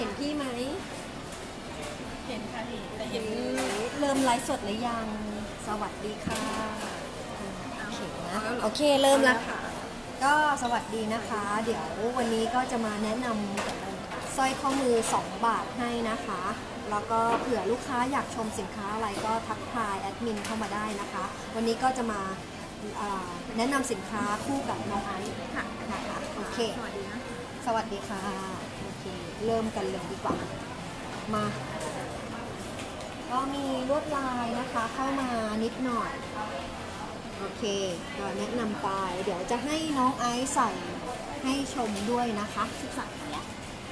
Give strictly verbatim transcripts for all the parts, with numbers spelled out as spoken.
ห็นพี่ไหมเห็นค่ะพี่แต่เห็นเริ่มไลฟ์สดหรือยังสวัสดีค่ะโอเคนะโอเคเริ่มแล้วค่ะก็สวัสดีนะคะเดี๋ยววันนี้ก็จะมาแนะนำสร้อยข้อมือสองบาทให้นะคะแล้วก็เผื่อลูกค้าอยากชมสินค้าอะไรก็ทักทายแอดมินเข้ามาได้นะคะวันนี้ก็จะมาแนะนำสินค้าคู่กับน้องไอซ์ค่ะนะคะโอเคสวัสดีนะสวัสดีค่ะโอเคเริ่มกันเลยดีกว่ามาก็มีลวดลายนะคะเข้ามานิดหน่อยโอเคก็แนะนำไปเดี๋ยวจะให้น้องไอซ์ใส่ให้ชมด้วยนะคะศึกษาแล้ว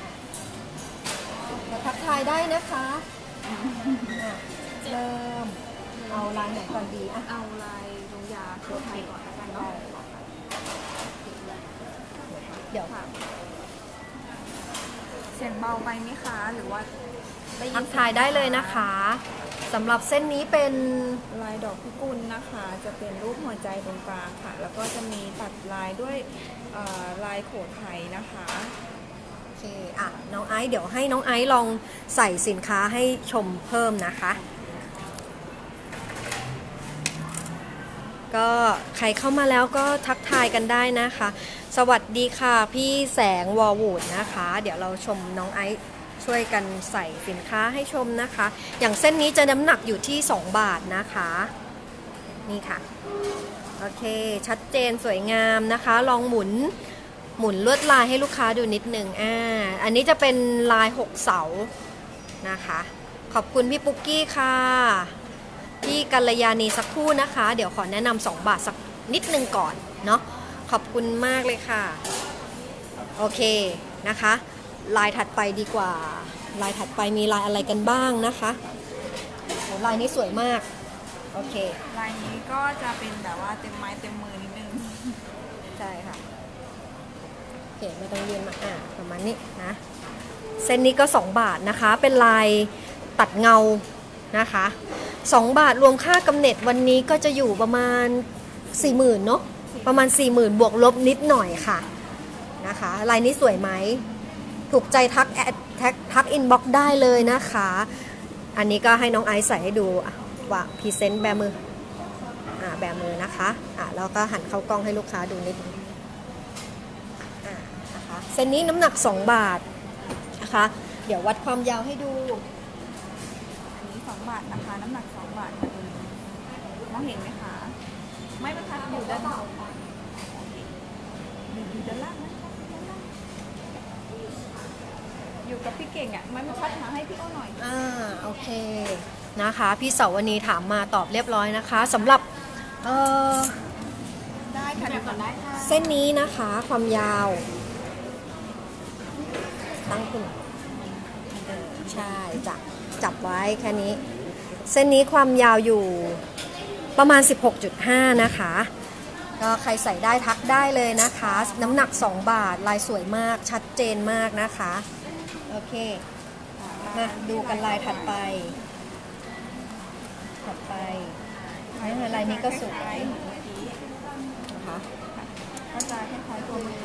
ทักทายได้นะคะเริ่มเอาลายไหนก่อนดีอะเอาลายลงยาโคไทยก่อนแล้วกันเนาะเดี๋ยวเสียงเบาไปไหมคะหรือว่าทักทายได้เลยนะคะสำหรับเส้นนี้เป็นลายดอกพิกุลนะคะจะเป็นรูปหัวใจตรงกลางค่ะแล้วก็จะมีตัดลายด้วยลายโขนไทยนะคะโอเคอ่ะน้องไอซ์เดี๋ยวให้น้องไอซ์ลองใส่สินค้าให้ชมเพิ่มนะคะก็ใครเข้ามาแล้วก็ทักทายกันได้นะคะสวัสดีค่ะพี่แสงวอลวูดนะคะเดี๋ยวเราชมน้องไอซ์ช่วยกันใส่สินค้าให้ชมนะคะอย่างเส้นนี้จะน้ำหนักอยู่ที่สองบาทนะคะนี่ค่ะโอเคชัดเจนสวยงามนะคะลองหมุนหมุนลวดลายให้ลูกค้าดูนิดหนึ่งอ่าอันนี้จะเป็นลายหกเสานะคะขอบคุณพี่ปุ๊กกี้ค่ะพี่กัลยาณีสักครู่นะคะเดี๋ยวขอแนะนำสองบาทสักนิดนึงก่อนเนาะขอบคุณมากเลยค่ะโอเคนะคะลายถัดไปดีกว่าลายถัดไปมีลายอะไรกันบ้างนะคะโอ้ลายนี้สวยมากโอเคลายนี้ก็จะเป็นแบบว่าเต็มไม้เต็มมือนิดนึงใช่ค่ะโอเคไม่ต้องยืนมาอ่ะประมาณนี้นะเส้นนี้ก็สองบาทนะคะเป็นลายตัดเงานะคะสองบาทรวมค่ากำเนิดวันนี้ก็จะอยู่ประมาณ สี่หมื่น เนาะประมาณ สี่หมื่น บวกลบนิดหน่อยค่ะนะคะลายนี้สวยไหมถูกใจทักแอดทักทักอินบ็อกซ์ได้เลยนะคะอันนี้ก็ให้น้องไอซ์ใส่ให้ดูว่าพรีเซนต์แบมืออ่าแบมือนะคะอ่าแล้วก็หันเข้ากล้องให้ลูกค้าดูนิดนึงอ่านะคะเส้นนี้น้ำหนักสองบาทนะคะเดี๋ยววัดความยาวให้ดูอันนี้สองบาทนะคะน้ำหนักสองบาทมองเห็นไหมคะไม่ประทัดอยู่ด้านบนอยู่ด้านล่างนะอยู่กับพี่เก่งอ่ะไม่มาพัดมาให้พี่อ้อหน่อยอ่าโอเคนะคะพี่เสาวณีถามมาตอบเรียบร้อยนะคะสำหรับเออได้ค่ะเดี๋ยวก่อนได้ค่ะเส้นนี้นะคะความยาวตั้งขึ้นใช่จับจับไว้แค่นี้เส้นนี้ความยาวอยู่ประมาณ สิบหกจุดห้า นะคะก็ใครใส่ได้ทักได้เลยนะคะน้ำหนักสองบาทลายสวยมากชัดเจนมากนะคะโอเคมาดูกันลายถัดไปถัดไปลายนี้ก็สวยนะคะก็จะคล้ายๆตัวมือ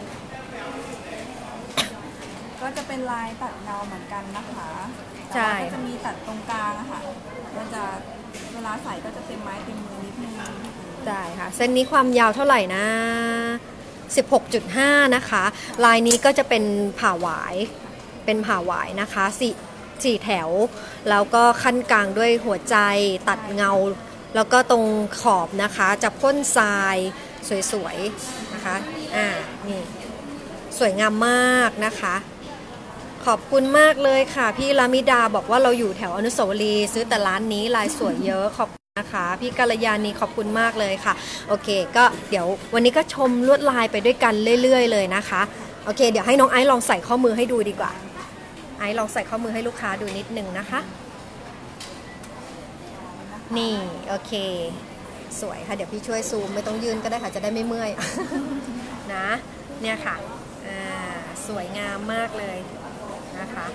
ก็จะเป็นลายตัดเงาเหมือนกันนะคะใช่ก็จะมีตัดตรงกลางอะค่ะมันจะเวลาใส่ก็จะเต็มไม้เต็มมือนิดนึงใช่ค่ะเส้นนี้ความยาวเท่าไหร่นะ สิบหกจุดห้า นะคะลายนี้ก็จะเป็นผ่าหวายเป็นผ่าหวายนะคะสี่สี่แถวแล้วก็ขั้นกลางด้วยหัวใจตัดเงาแล้วก็ตรงขอบนะคะจะพ่นทรายสวยๆนะคะอ่านี่สวยงามมากนะคะขอบคุณมากเลยค่ะพี่ลามิดาบอกว่าเราอยู่แถวอนุสาวรีย์ซื้อแต่ร้านนี้ลายสวยเยอะขอบคุณนะคะพี่กัลยาณีขอบคุณมากเลยค่ะโอเคก็เดี๋ยววันนี้ก็ชมลวดลายไปด้วยกันเรื่อยๆเลยนะคะโอเคเดี๋ยวให้น้องไอซ์ลองใส่ข้อมือให้ดูดีกว่าไอซ์ลองใส่ข้อมือให้ลูกค้าดูนิดนึงนะคะนี่โอเคสวยค่ะเดี๋ยวพี่ช่วยซูมไม่ต้องยืนก็ได้ค่ะจะได้ไม่เมื่อย นะเนี่ยค่ะอ่าสวยงามมากเลยนะคะ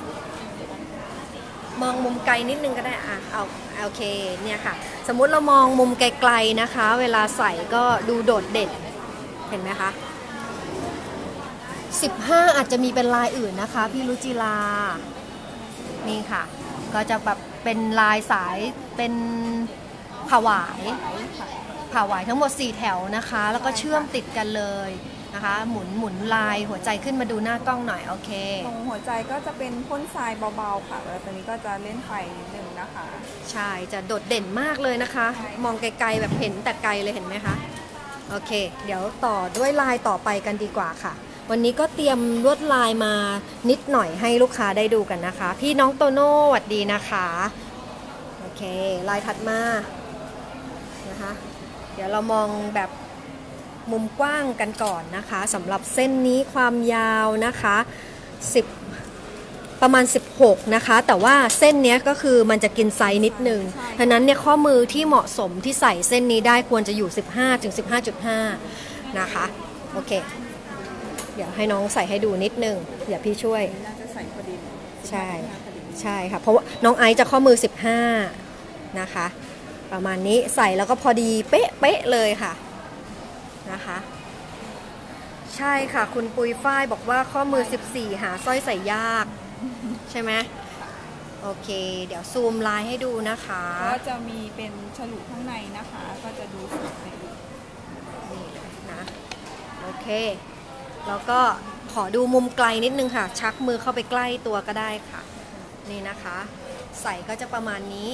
มองมุมไกลนิดนึงก็ได้อ่ะเอาโอเคเนี่ยค่ะสมมุติเรามองมุมไกลๆนะคะเวลาใส่ก็ดูโดดเด่นเห็นไหมคะสิบห้าอาจจะมีเป็นลายอื่นนะคะพี่รุจิลานี่ค่ะก็จะแบบเป็นลายสายเป็นผวายผวายทั้งหมดสี่แถวนะคะแล้วก็เชื่อมติดกันเลยนะคะหมุนหมุนลายหัวใจขึ้นมาดูหน้ากล้องหน่อยโอเคตรงหัวใจก็จะเป็นพ่นทรายเบาๆค่ะแล้วตัวนี้ก็จะเล่นไฟนิดนึงนะคะใช่จะโดดเด่นมากเลยนะคะมองไกลๆแบบเห็นแต่ไกลเลยเห็นไหมคะโอเคเดี๋ยวต่อด้วยลายต่อไปกันดีกว่าค่ะวันนี้ก็เตรียมลวดลายมานิดหน่อยให้ลูกค้าได้ดูกันนะคะพี่น้องโตโน่สวัสดีนะคะโอเคลายถัดมานะคะเดี๋ยวเรามองแบบมุมกว้างกันก่อนนะคะสำหรับเส้นนี้ความยาวนะคะสิบประมาณสิบหกนะคะแต่ว่าเส้นนี้ก็คือมันจะกินไซส์นิดนึงฉะนั้นเนี่ยข้อมือที่เหมาะสมที่ใส่เส้นนี้ได้ควรจะอยู่ สิบห้าถึงสิบห้าจุดห้า นะคะโอเคเดี๋ยวให้น้องใส่ให้ดูนิดนึงเดี๋ยวพี่ช่วยน่าจะใส่พอดีใช่ใช่ค่ะเพราะว่าน้องไอซ์จะข้อมือสิบห้านะคะประมาณนี้ใส่แล้วก็พอดีเป๊ะเป๊ะเลยค่ะนะคะใช่ค่ะคุณปุยฝ้ายบอกว่าข้อมือสิบสี่หาสร้อยใส่ยากใช่ไหมโอเคเดี๋ยวซูมลายให้ดูนะคะก็จะมีเป็นฉลุข้างในนะคะก็จะดูสวยนี่นะโอเคแล้วก็ขอดูมุมไกลนิดนึงค่ะชักมือเข้าไปใกล้ตัวก็ได้ค่ะนี่นะคะใส่ก็จะประมาณนี้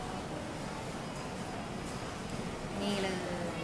นี่เลย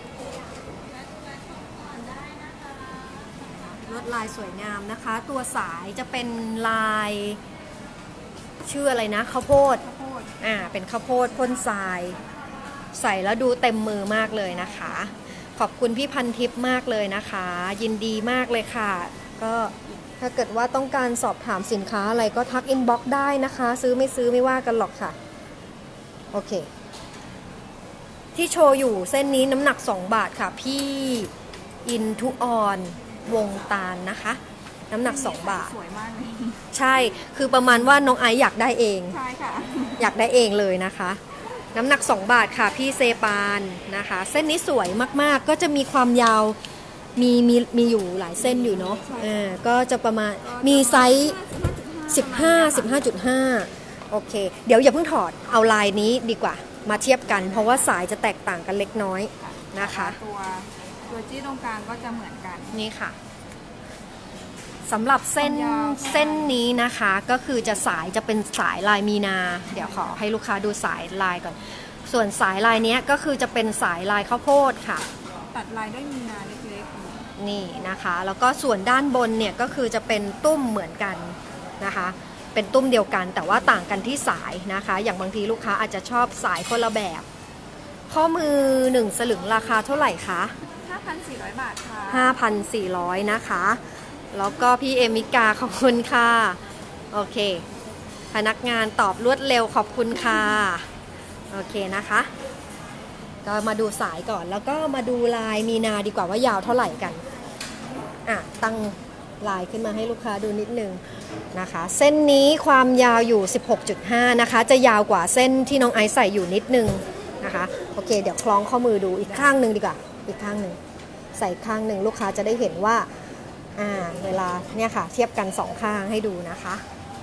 ลวดลายสวยงามนะคะตัวสายจะเป็นลายชื่ออะไรนะข้าวโพดอ่าเป็นข้าวโพดพ่นทรายใส่แล้วดูเต็มมือมากเลยนะคะขอบคุณพี่พันทิพย์มากเลยนะคะยินดีมากเลยค่ะก็ถ้าเกิดว่าต้องการสอบถามสินค้าอะไรก็ทักอินบ็อกซ์ได้นะคะซื้อไม่ซื้อไม่ว่ากันหรอกค่ะโอเคที่โชว์อยู่เส้นนี้น้ำหนักสองบาทค่ะพี่อินทุออนวงตาลนะคะน้ำหนักสองบาทสวยมากเลยใช่คือประมาณว่าน้องไอซ์อยากได้เองใช่ค่ะอยากได้เองเลยนะคะน้ำหนักสองบาทค่ะพี่เซปานนะคะเส้นนี้สวยมากๆก็จะมีความยาวมีมีมีอยู่หลายเส้นอยู่เนาะเออก็จะประมาณมีไซส์สิบห้า สิบห้าจุดห้า โอเคเดี๋ยวอย่าเพิ่งถอดเอาลายนี้ดีกว่ามาเทียบกันเพราะว่าสายจะแตกต่างกันเล็กน้อยนะคะตัวตัวจี้ตรงกลางก็จะเหมือนกันนี่ค่ะสำหรับเส้นเส้นนี้นะคะก็คือจะสายจะเป็นสายลายมีนาเดี๋ยวขอให้ลูกค้าดูสายลายก่อนส่วนสายลายนี้ก็คือจะเป็นสายลายข้าวโพดค่ะตัดลายด้วยมีนาเล็กๆนี่นะคะแล้วก็ส่วนด้านบนเนี่ยก็คือจะเป็นตุ้มเหมือนกันนะคะเป็นตุ้มเดียวกันแต่ว่าต่างกันที่สายนะคะอย่างบางทีลูกค้าอาจจะชอบสายคนละแบบข้อมือหนึ่งสลึงราคาเท่าไหร่คะห้าพันสี่ร้อย บาทค่ะห้าพันสี่ร้อย นะคะแล้วก็พี่เอมิกาขอบคุณค่ะโอเคพนักงานตอบรวดเร็วขอบคุณค่ะโอเคนะคะก็มาดูสายก่อนแล้วก็มาดูลายมีนาดีกว่าว่ายาวเท่าไหร่กันอ่ะตั้งลายขึ้นมาให้ลูกค้าดูนิดนึงนะคะเส้นนี้ความยาวอยู่ สิบหกจุดห้า นะคะจะยาวกว่าเส้นที่น้องไอซ์ใส่อยู่นิดนึงนะคะโอเคเดี๋ยวคล้องข้อมือดูอีกข้างหนึ่งดีกว่าอีกข้างหนึ่งใส่ข้างหนึ่งลูกค้าจะได้เห็นว่าอ่าเวลาเนี่ยค่ะเทียบกันสองข้างให้ดูนะคะ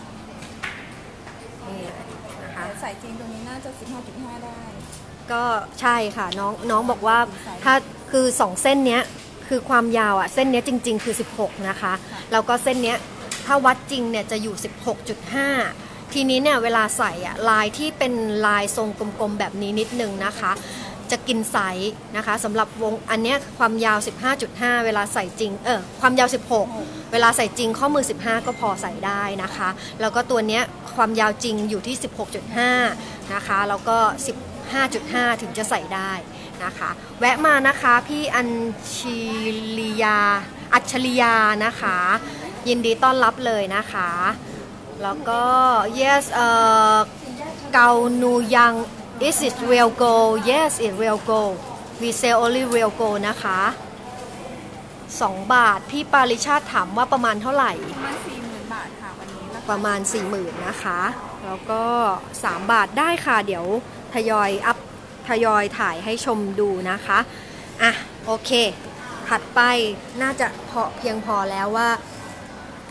นี่นะคะใส่จริงตรงนี้น่าจะ สิบห้าจุดห้า ได้ก็ใช่ค่ะน้องน้องบอกว่าถ้าคือสองเส้นเนี้ยคือความยาวอ่ะเส้นเนี้ยจริงๆคือสิบหกนะคะแล้วก็เส้นเนี้ยถ้าวัดจริงเนี่ยจะอยู่ สิบหกจุดห้า ทีนี้เนี่ยเวลาใส่อ่ะลายที่เป็นลายทรงกลมๆแบบนี้นิดนึงนะคะจะกินไซส์นะคะสำหรับวงอันเนี้ยความยาว สิบห้าจุดห้า เวลาใส่จริงเออความยาวสิบหกเวลาใส่จริงข้อมือสิบห้าก็พอใส่ได้นะคะแล้วก็ตัวเนี้ยความยาวจริงอยู่ที่ สิบหกจุดห้า นะคะแล้วก็สิบห้าจุดห้า ถึงจะใส่ได้นะคะแวะมานะคะพี่อัญชิริยาอัจฉริยานะคะยินดีต้อนรับเลยนะคะแล้วก็ yes เอ่อเกานูยัง is it real gold yes it real gold we sell only real gold นะคะสองบาทพี่ปาริชาติถามว่าประมาณเท่าไหร่ประมาณ สี่หมื่น บาทค่ะวันนี้ประมาณ สี่หมื่น นะคะแล้วก็สามบาทได้ค่ะเดี๋ยวทยอยอัพทยอยถ่ายให้ชมดูนะคะอ่ะโอเคถัดไปน่าจะพอเพียงพอแล้วว่า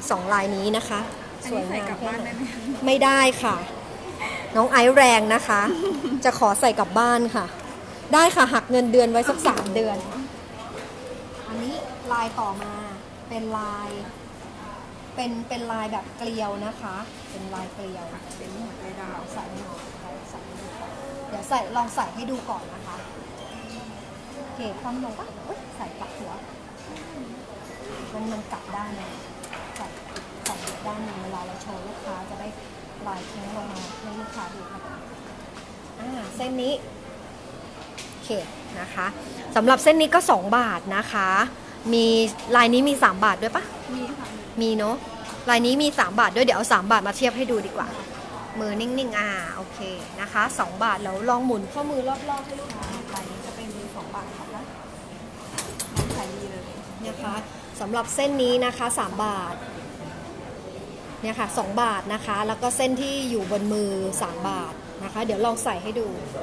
สองลายนี้นะคะอันนี้ใส่กลับบ้านได้ไหมไม่ได้ค่ะ น้องไอซ์แรงนะคะ จะขอใส่กลับบ้านค่ะ ได้ค่ะหักเงินเดือนไว้สักสามเดือน อันนี้ลายต่อมาเป็นลาย เป็นเป็นลายแบบเกลียวนะคะ เป็นลายเกลียวเป็นหัวใจดาวใส่ให้หน่อยใส่ให้ดูก่อนเดี๋ยวใส่ลองใส่ให้ดูก่อนนะคะโอเคความลงปะเอ้ยใส่กลับหัว มันมันกลับด้านนะใส่ใส่ด้านหนึงเวลาเราโชว์ลูกค้าจะได้ลายทิ้งลงมาให้ลูกค้าดูค่ะอ่าเส้นนี้โอเคนะคะสำหรับเส้นนี้ก็สองบาทนะคะ มีลายนี้มีสามบาทด้วยปะมีค่ะมีเนาะลายนี้มีสามบาทด้วยเดี๋ยวเอาสามบาทมาเทียบให้ดูดีกว่า มือนิ่งๆอ่าโอเคนะคะสองบาทแล้วลองหมุนข้อมือรอบๆให้ลูกค้าลายนี้จะเป็นมือสองบาทค่ะขายดีเลยนะคะสำหรับเส้นนี้นะคะสามบาทเนี่ยค่ะสองบาทนะคะแล้วก็เส้นที่อยู่บนมือสามบาทนะคะเดี๋ยวลองใส่ให้ดู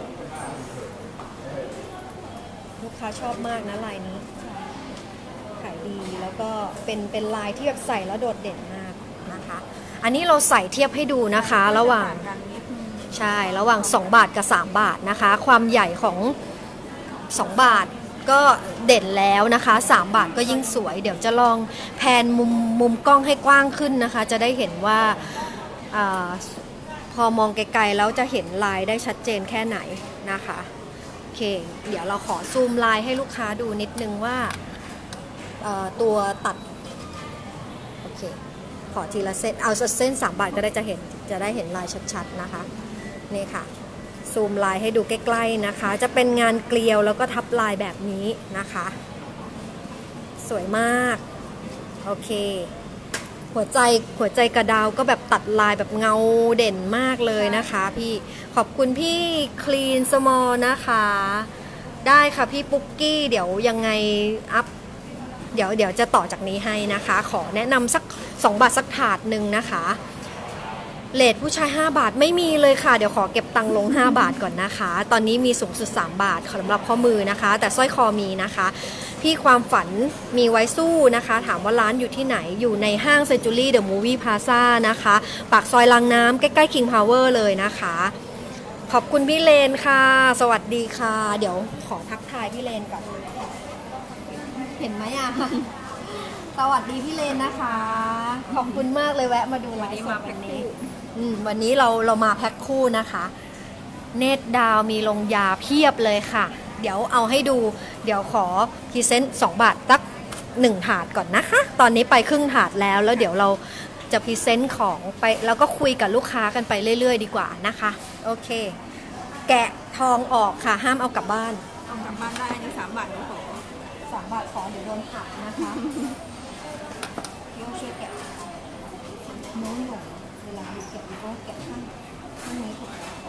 ลูกค้าชอบมากนะลายนี้ขายดีแล้วก็เป็นเป็นลายที่แบบใส่แล้วโดดเด่นมากนะคะอันนี้เราใส่เทียบให้ดูนะคะระหว่างใช่ระหว่างสองบาทกับสามบาทนะคะความใหญ่ของสองบาทก็เด่นแล้วนะคะสามบาทก็ยิ่งสวยเดี๋ยวจะลองแพนมุมมุมกล้องให้กว้างขึ้นนะคะจะได้เห็นว่าอาพอมองไกลๆแล้วจะเห็นลายได้ชัดเจนแค่ไหนนะคะโอเคเดี๋ยวเราขอซูมลายให้ลูกค้าดูนิดนึงว่าตัวตัดโอเคขอทีละเส้นเอาเส้นสามบาทก็ได้จะเห็นจะได้เห็นลายชัดๆนะคะนี่ค่ะซูมลายให้ดูใกล้ๆนะคะจะเป็นงานเกลียวแล้วก็ทับลายแบบนี้นะคะสวยมากโอเคหัวใจหัวใจกระดาวก็แบบตัดลายแบบเงาเด่นมากเลยนะคะพี่ขอบคุณพี่คลีนสมอลนะคะได้ค่ะพี่ปุ๊กกี้เดี๋ยวยังไงอัพเดี๋ยวเดี๋ยวจะต่อจากนี้ให้นะคะขอแนะนำสักสองบาทสักถาดหนึ่งนะคะเรทผู้ชายห้าบาทไม่มีเลยค่ะเดี๋ยวขอเก็บตังค์ลงห้าบาทก่อนนะคะตอนนี้มีสูงสุดสามบาทสำหรับข้อมือนะคะแต่สร้อยคอมีนะคะพี่ความฝันมีไว้สู้นะคะถามว่าร้านอยู่ที่ไหนอยู่ในห้างเซนจูรี่เดอะมูฟวี่พลาซ่านะคะปากซอยลังน้ำใกล้ๆ King Power เลยนะคะขอบคุณพี่เลนค่ะสวัสดีค่ะเดี๋ยวขอทักทายพี่เลนก่อนเห็นไหมอ่ะสวัสดีพี่เลนนะคะขอบคุณมากเลยแวะมาดูไลฟ์สดวันนี้วันนี้เราเรามาแพ็คคู่นะคะเนตดาวมีลงยาเพียบเลยค่ะเดี๋ยวเอาให้ดูเดี๋ยวขอพรีเซนต์สองบาทสักหนึ่งถาดก่อนนะคะตอนนี้ไปครึ่งถาดแล้วแล้วเดี๋ยวเราจะพรีเซนต์ของไปแล้วก็คุยกับลูกค้ากันไปเรื่อยๆดีกว่านะคะโอเคแกะทองออกค่ะห้ามเอากลับบ้านเอากลับบ้านได้นี่สามบาทขอสามบาทขอเดี๋ยวโดนหักนะคะพี่ช่วยแกะโน้มลงเวลาแกะก็แกะข้างข้างนี้ถูก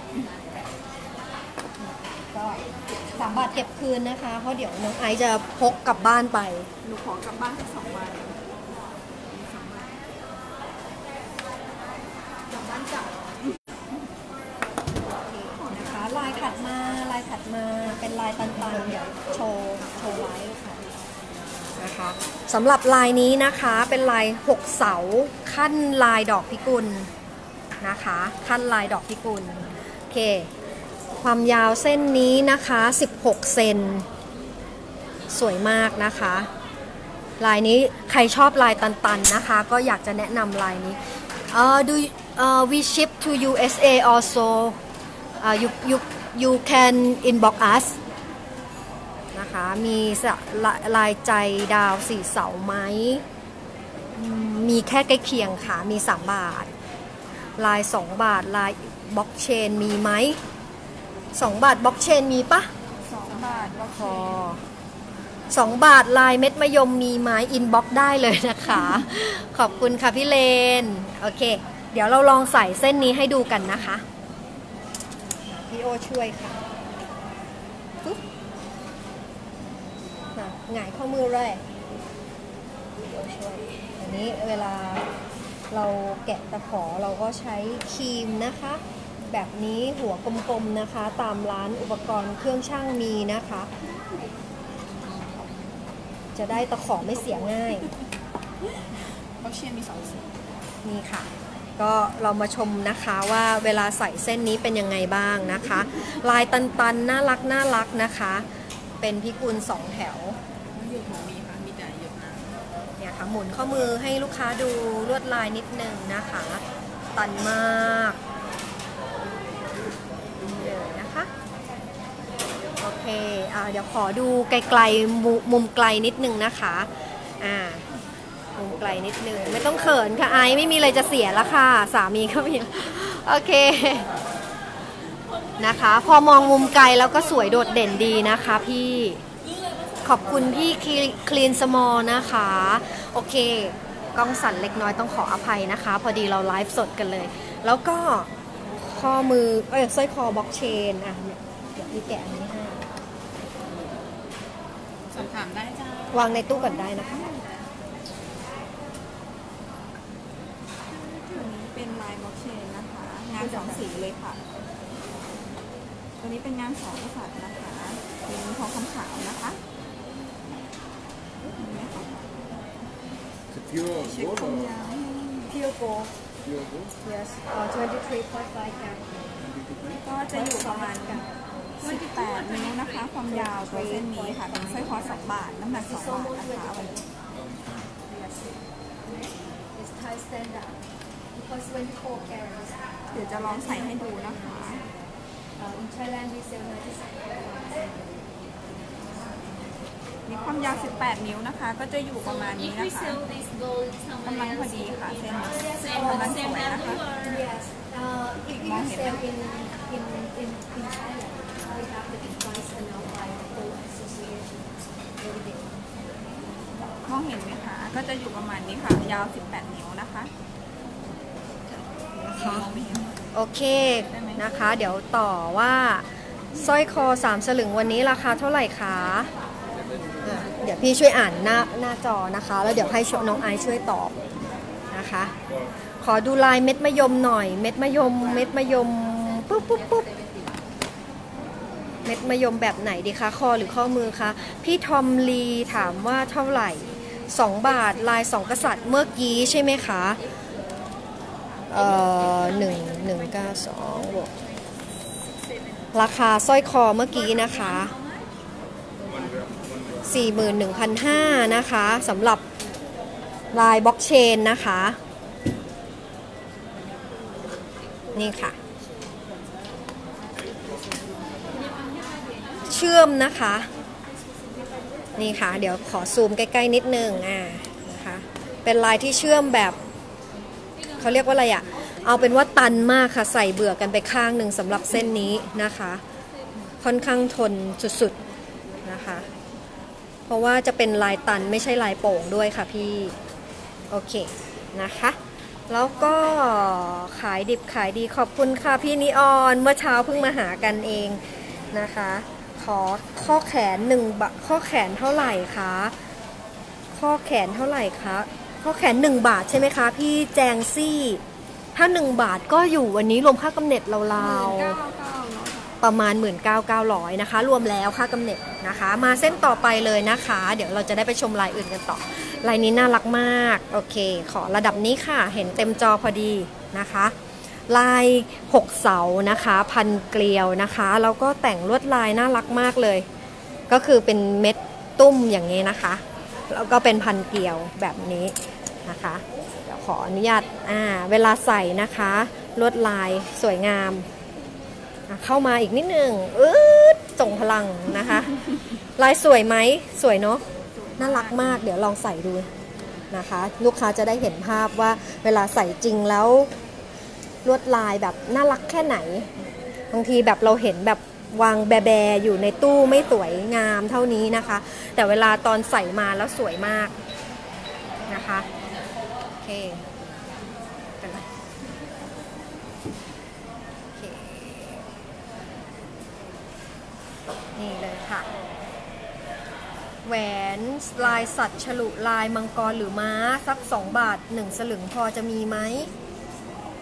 ก็สามบาทเก็บคืนนะคะเพราะเดี๋ยวน้องไอซ์จะพกกลับบ้านไปหนูขอกลับบ้านสักสองบาทกลับบ้านจับนะคะลายถัดมาลายถัดมาเป็นลายตันๆเดี๋ยวโชว์โชว์ไว้ค่ะนะคะสำหรับลายนี้นะคะเป็นลายหกเสาขั้นลายดอกพิกุลนะคะขั้นลายดอกพิกุลโอเคความยาวเส้นนี้นะคะสิบหกเซนสวยมากนะคะลายนี้ใครชอบลายตันๆนะคะก็อยากจะแนะนำลายนี้เอ่อ do uh, we ship to ยู เอส เอ also uh, you you you can inbox us นะคะมีลายใจดาวสี่เสาไหมมีแค่ใกล้เคียงค่ะมีสามบาทลายสองบาทลายบล็อกเชนมีไหมสองบาทบล็อกเชนมีปะสองบาทบล็อกเชนสองบาทลายเม็ดมะยมมีไหมอินบ็อกได้เลยนะคะขอบคุณค่ะพี่เลนโอเคเดี๋ยวเราลองใส่เส้นนี้ให้ดูกันนะคะพี่โอช่วยค่ะปุ๊บหงายข้อมือเลยพี่โอช่วยอันนี้เวลาเราแกะตะขอเราก็ใช้ครีมนะคะแบบนี้หัวกลมๆนะคะตามร้านอุปกรณ์เครื่องช่างมีนะคะจะได้ตะขอไม่เสียง่ายประเชียนมีสองสีนี่ค่ะก็เรามาชมนะคะว่าเวลาใส่เส้นนี้เป็นยังไงบ้างนะคะ ลายตันๆน่ารักน่ารักนะคะเป็นพิกุลสองแถวอยู่ของมีค่ะมีแต่เยอะนะเนี่ยค่ะหมุนข้อมือให้ลูกค้าดูลวดลายนิดนึงนะคะตันมากเลยนะคะโอเคอ่าเดี๋ยวขอดูไกลๆมุมไกลนิดนึงนะคะอ่ามุมไกลนิดนึงไม่ต้องเขินค่ะไอไม่มีอะไรจะเสียแล้วค่ะสามีก็มีโอเคนะคะพอมองมุมไกลแล้วก็สวยโดดเด่นดีนะคะพี่ขอบคุณพี่คลีนสมอลนะคะโอเคกล้องสั่นเล็กน้อยต้องขออภัยนะคะพอดีเราไลฟ์สดกันเลยแล้วก็ข้อมือเอ้ยสร้อยคอบล็อกเชนอ่ะเนี่ยเดี๋ยวพี่แกะอันนี้ให้สอบถามได้จ้าวางในตู้ก่อนได้นะคะเป็นลายบล็อกเชนนะคะงานสองสีเลยค่ะตัวนี้เป็นงานสองกษัตริย์นะคะเป็นทองคำขาวนะคะเช็คความยาว Pure gold yes twenty-three point five ก็จะอยู่ประมาณสิบแปดนิ้วนะคะความยาวตัวเส้นนี้ค่ะเป็นสร้อยคอสองบาทน้ำหนักสองบาทนะคะวันนี้ It's Thai standard because twenty-four carats เดี๋ยวจะลองใส่ให้ดูนะคะ in Thailand we sell ninety-seven มีความยาวสิบแปดนิ้วนะคะก็จะอยู่ประมาณนี้นะคะกำลังพอดีค่ะเส้นกำลังสวยนะคะมองเห็นไหมมองเห็นไหมคะก็จะอยู่ประมาณนี้ค่ะยาวสิบแปดนิ้วนะคะโอเคนะคะเดี๋ยวต่อว่าสร้อยคอสามสลึงวันนี้ราคาเท่าไหร่คะเดี๋ยวพี่ช่วยอ่านหน้าหน้าจอนะคะแล้วเดี๋ยวให้น้องไอซ์ช่วยตอบนะคะขอดูลายเม็ดมะยมหน่อยเม็ดมะยมเม็ดมะยมปุ๊บปุ๊บปุ๊บเม็ดมะยมแบบไหนดีคะคอหรือข้อมือคะพี่ทอมลีถามว่าเท่าไหร่สองบาทลายสองกษัตริย์เมื่อกี้ใช่ไหมคะเอ่อหนึ่งหนึ่งเก้าสองบวกราคาสร้อยคอเมื่อกี้นะคะ สี่หมื่นหนึ่งพันห้าร้อย นะคะสำหรับลายบล็อกเชนนะคะนี่ค่ะเชื่อมนะคะนี่ค่ะเดี๋ยวขอซูมใกล้ๆนิดนึงอ่านะคะเป็นลายที่เชื่อมแบบเขาเรียกว่าอะไรอะเอาเป็นว่าตันมากค่ะใส่เบื่อกันไปข้างหนึ่งสำหรับเส้นนี้นะคะค่อนข้างทนสุดๆนะคะเพราะว่าจะเป็นลายตันไม่ใช่ลายโป่งด้วยค่ะพี่โอเคนะคะแล้วก็ขายดิบขายดีขอบคุณค่ะพี่นิออนเมื่อเช้าเพิ่งมาหากันเองนะคะขอข้อแขนหนึ่งบาทข้อแขนเท่าไหร่คะข้อแขนเท่าไหร่คะข้อแขนหนึ่งบาทใช่ไหมคะพี่แจงซี่ถ้าหนึ่งบาทก็อยู่วันนี้รวมค่ากำเนิดราวๆประมาณ หนึ่งหมื่นเก้าพันเก้าร้อย นะคะรวมแล้วค่ากำเนิดนะคะมาเส้นต่อไปเลยนะคะเดี๋ยวเราจะได้ไปชมลายอื่นกันต่อลายนี้น่ารักมากโอเคขอระดับนี้ค่ะเห็นเต็มจอพอดีนะคะลายหกเสานะคะพันเกลียวนะคะแล้วก็แต่งลวดลายน่ารักมากเลยก็คือเป็นเม็ดตุ้มอย่างนี้นะคะแล้วก็เป็นพันเกลียวแบบนี้นะคะเดี๋ยวขออนุญาตอ่าเวลาใส่นะคะลวดลายสวยงามเข้ามาอีกนิดนึงอืดส่งพลังนะคะลายสวยไหมสวยเนาะน่ารักมากเดี๋ยวลองใส่ดูนะคะลูกค้าจะได้เห็นภาพว่าเวลาใส่จริงแล้วลวดลายแบบน่ารักแค่ไหนบางทีแบบเราเห็นแบบวางแบๆอยู่ในตู้ไม่สวยงามเท่านี้นะคะแต่เวลาตอนใส่มาแล้วสวยมากนะคะโอเคกันนะนี่เลยค่ะแหวนลายสัตว์ฉลุลายมังกรหรือม้าสักสองบาทหนึ่งสลึงพอจะมีไหม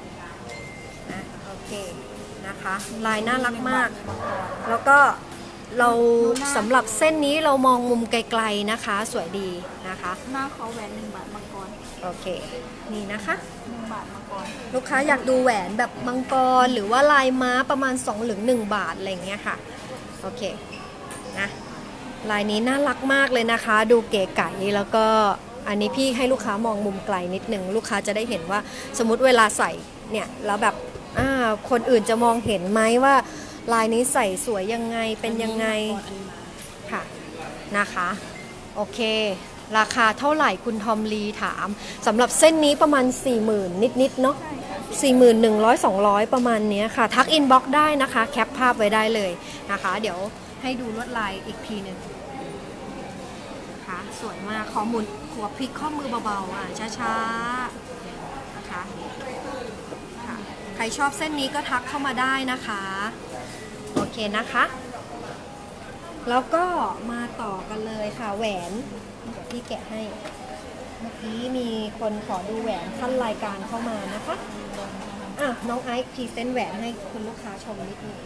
นะโอเคนะคะลายน่ารักมากแล้วก็เราสำหรับเส้นนี้เรามองมุมไกลๆนะคะ สวยดีนะคะหน้าเขาแหวนหนึ่งบาทมังกรโอเคนี่นะคะหนึ่งบาทมังกรลูกค้าอยากดูแหวนแบบมังกรหรือว่าลายม้าประมาณสองหรือหนึ่งบาทอะไรอย่างเงี้ยค่ะโอเคนะลายนี้น่ารักมากเลยนะคะ ดูเก๋ไก๋แล้วก็อันนี้พี่ให้ลูกค้ามองมุมไกลนิดนึงลูกค้าจะได้เห็นว่าสมมติเวลาใส่เนี่ยแล้วแบบอ่าคนอื่นจะมองเห็นไหมว่าลายนี้ใส่สวยยังไงเป็นยังไงค่ะนะคะโอเคราคาเท่าไหร่คุณทอมลีถามสำหรับเส้นนี้ประมาณ สี่หมื่น นิดๆเนาะ สี่หมื่นหนึ่งร้อย สองร้อย ประมาณนี้ค่ะทักอินบ็อกซ์ได้นะคะแคปภาพไว้ได้เลยนะคะเดี๋ยวให้ดูลวดลายอีกทีหนึ่งค่ะสวยมากขอหมุนหัวพลิกข้อมือเบาๆอ่ะช้าๆนะคะค่ะใครชอบเส้นนี้ก็ทักเข้ามาได้นะคะโอเคนะคะแล้วก็มาต่อกันเลยค่ะแหวนเดี๋ยวพี่แกะให้เมื่อกี้มีคนขอดูแหวนขั้นรายการเข้ามานะคะอ่ะน้องไอซ์พรีเซนต์แหวนให้คุณลูกค้าชมนิดนึง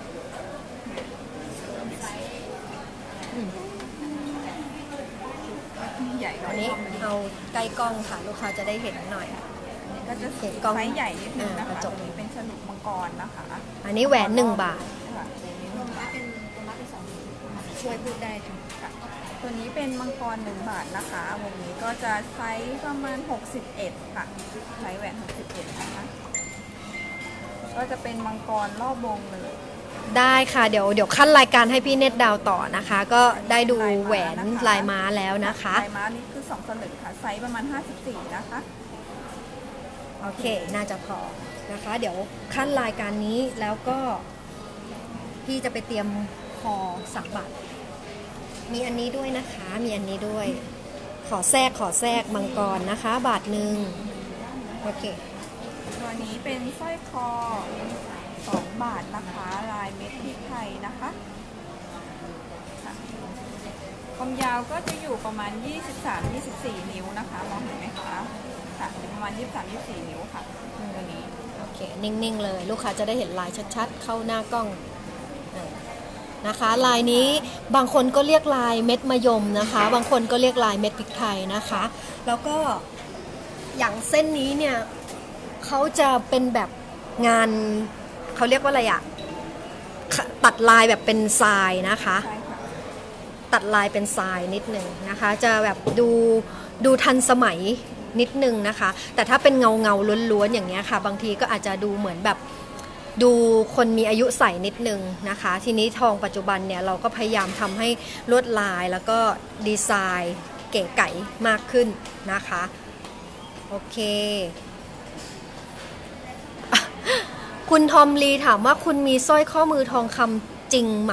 อืมใหญ่อันนี้เอาใกล้กล้องค่ะลูกค้าจะได้เห็นหน่อยก็จะเห็นกล้องไซส์ใหญ่นิดนึงนะอ่ากระคะจกตัวนี้เป็นฉลุมังกรนะคะอันนี้แหวนหนึ่งบาทค่ะช่วยพูดได้ค่ะค่ะตัวนี้เป็นมังกรหนึ่งบาทนะคะวงนี้ก็จะไซส์ประมาณหกสิบเอ็ดค่ะไซส์แหวนหกสิบเอ็ดนะคะก็จะเป็นมังกรรอบวงเลยได้ค่ะเดี๋ยวเดี๋ยวขั้นรายการให้พี่เน็ตดาวต่อนะคะ ก็ได้ดูแหวนลายม้าแล้วนะคะลายม้านี่คือสองสลึงค่ะไซส์ประมาณห้าสิบสี่นะคะโอเคน่าจะพอนะคะ เดี๋ยวขั้นรายการนี้แล้วก็พี่จะไปเตรียมคอสักบาทมีอันนี้ด้วยนะคะมีอันนี้ด้วย ขอแทรกขอแทรกมังกรนะคะ บาทหนึ่งโอเคตัวนี้เป็นสร้อยคอสองบาทนะคะลายเม็ดพริกไทยนะคะค่ะความยาวก็จะอยู่ประมาณ ยี่สิบสามถึงยี่สิบสี่ นิ้วนะคะมองเห็นไหมคะค่ะประมาณ ยี่สิบสามถึงยี่สิบสี่ นิ้วค่ะตัวนี้โอเคนิ่งๆเลยลูกค้าจะได้เห็นลายชัดๆเข้าหน้ากล้องนะคะลายนี้บางคนก็เรียกลายเม็ดมะยมนะคะบางคนก็เรียกลายเม็ดพริกไทยนะคะแล้วก็อย่างเส้นนี้เนี่ยเขาจะเป็นแบบงานเขาเรียกว่าอะไรอะตัดลายแบบเป็นทรายนะคะใช่ค่ะตัดลายเป็นทรายนิดหนึ่งนะคะจะแบบดูดูทันสมัยนิดนึงนะคะแต่ถ้าเป็นเงาเงาล้วนๆอย่างเงี้ยค่ะบางทีก็อาจจะดูเหมือนแบบดูคนมีอายุใส่นิดนึงนะคะทีนี้ทองปัจจุบันเนี่ยเราก็พยายามทำให้ลวดลายแล้วก็ดีไซน์เก๋ไก๋มากขึ้นนะคะโอเคคุณทอมลีถามว่าคุณมีสร้อยข้อมือทองคำจริงไหม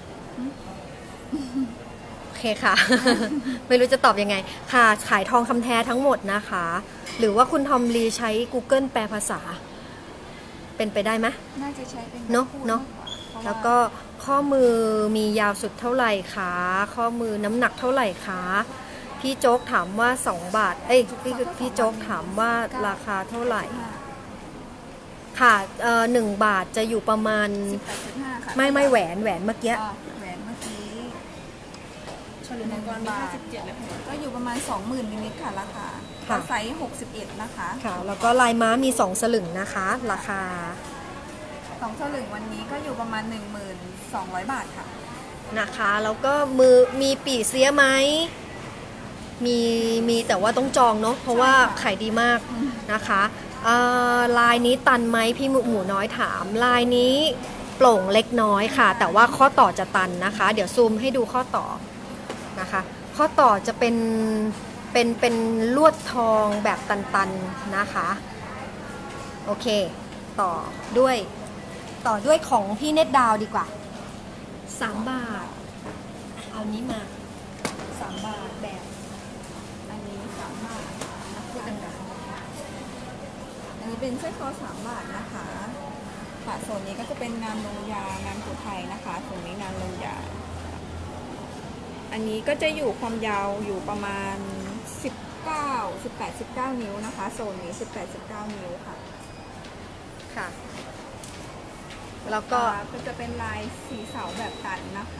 โอเคค่ะ ไม่รู้จะตอบยังไงค่ะขายทองคำแท้ทั้งหมดนะคะหรือว่าคุณทอมลีใช้ Google แปลภาษาเป็นไปได้ไหมน่าจะใช้เป็นเนาะเนาะแล้วก็ข้อมือมียาวสุดเท่าไหร่คะข้อมือน้ำหนักเท่าไหร่คะพี่โจ๊กถามว่าสองบาทเอ้ยพี่พี่โจ๊กถามว่าราคาเท่าไหร่ค่ะเอ่อหนึ่งบาทจะอยู่ประมาณสิบแปดจุดห้าค่ะไม่ไม่แหวนแหวนเมื่อกี้อ่าแหวนเมื่อกี้ฉลุมังกรมีห้าสิบเจ็ดเลยค่ะก็อยู่ประมาณ สองหมื่น นิดๆค่ะราคาค่ะไซส์หกสิบเอ็ดนะคะค่ะแล้วก็ลายม้ามีสองสลึงนะคะราคาสองสลึงวันนี้ก็อยู่ประมาณ หนึ่งหมื่นสองร้อย บาทค่ะนะคะแล้วก็มือมีปีเสียไหมมีมีแต่ว่าต้องจองเนาะเพราะว่าขายดีมากนะคะลายนี้ตันไหมพี่หมูหมูน้อยถามลายนี้โปร่งเล็กน้อยค่ะแต่ว่าข้อต่อจะตันนะคะเดี๋ยวซูมให้ดูข้อต่อนะคะข้อต่อจะเป็นเป็นเป็นลวดทองแบบตันๆนะคะโอเคต่อด้วยต่อด้วยของพี่เน็ตดาวดีกว่าสามบาทเอานี้มาสามบาทแบบอันนี้สามบาทพูดดังอันนี้เป็นสร้อยคอสามบาทนะคะค่ะโซนนี้ก็จะเป็นงานลงยางานผูไทยนะคะโซนนี้งานลงยาอันนี้ก็จะอยู่ความยาวอยู่ประมาณสิบเก้า สิบแปด สิบเก้า นิ้วนะคะโซนนี้สิบแปด สิบเก้า นิ้วค่ะๆค่ะแล้วก็ก็จะเป็นลายสีเสาแบบตันนะคะ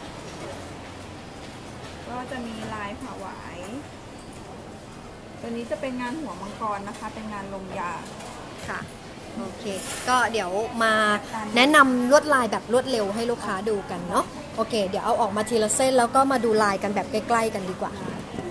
ก็จะมีลายผวายตัวนี้จะเป็นงานหัวมังกรนะคะ เป็นงานลงยาค่ะโอเคก็เดี๋ยวมาแนะนำลวดลายแบบรวดเร็วให้ลูกค้าดูกันเนาะโอเคเดี๋ยวเอาออกมาทีละเส้นแล้วก็มาดูลายกันแบบใกล้ๆกันดีกว่า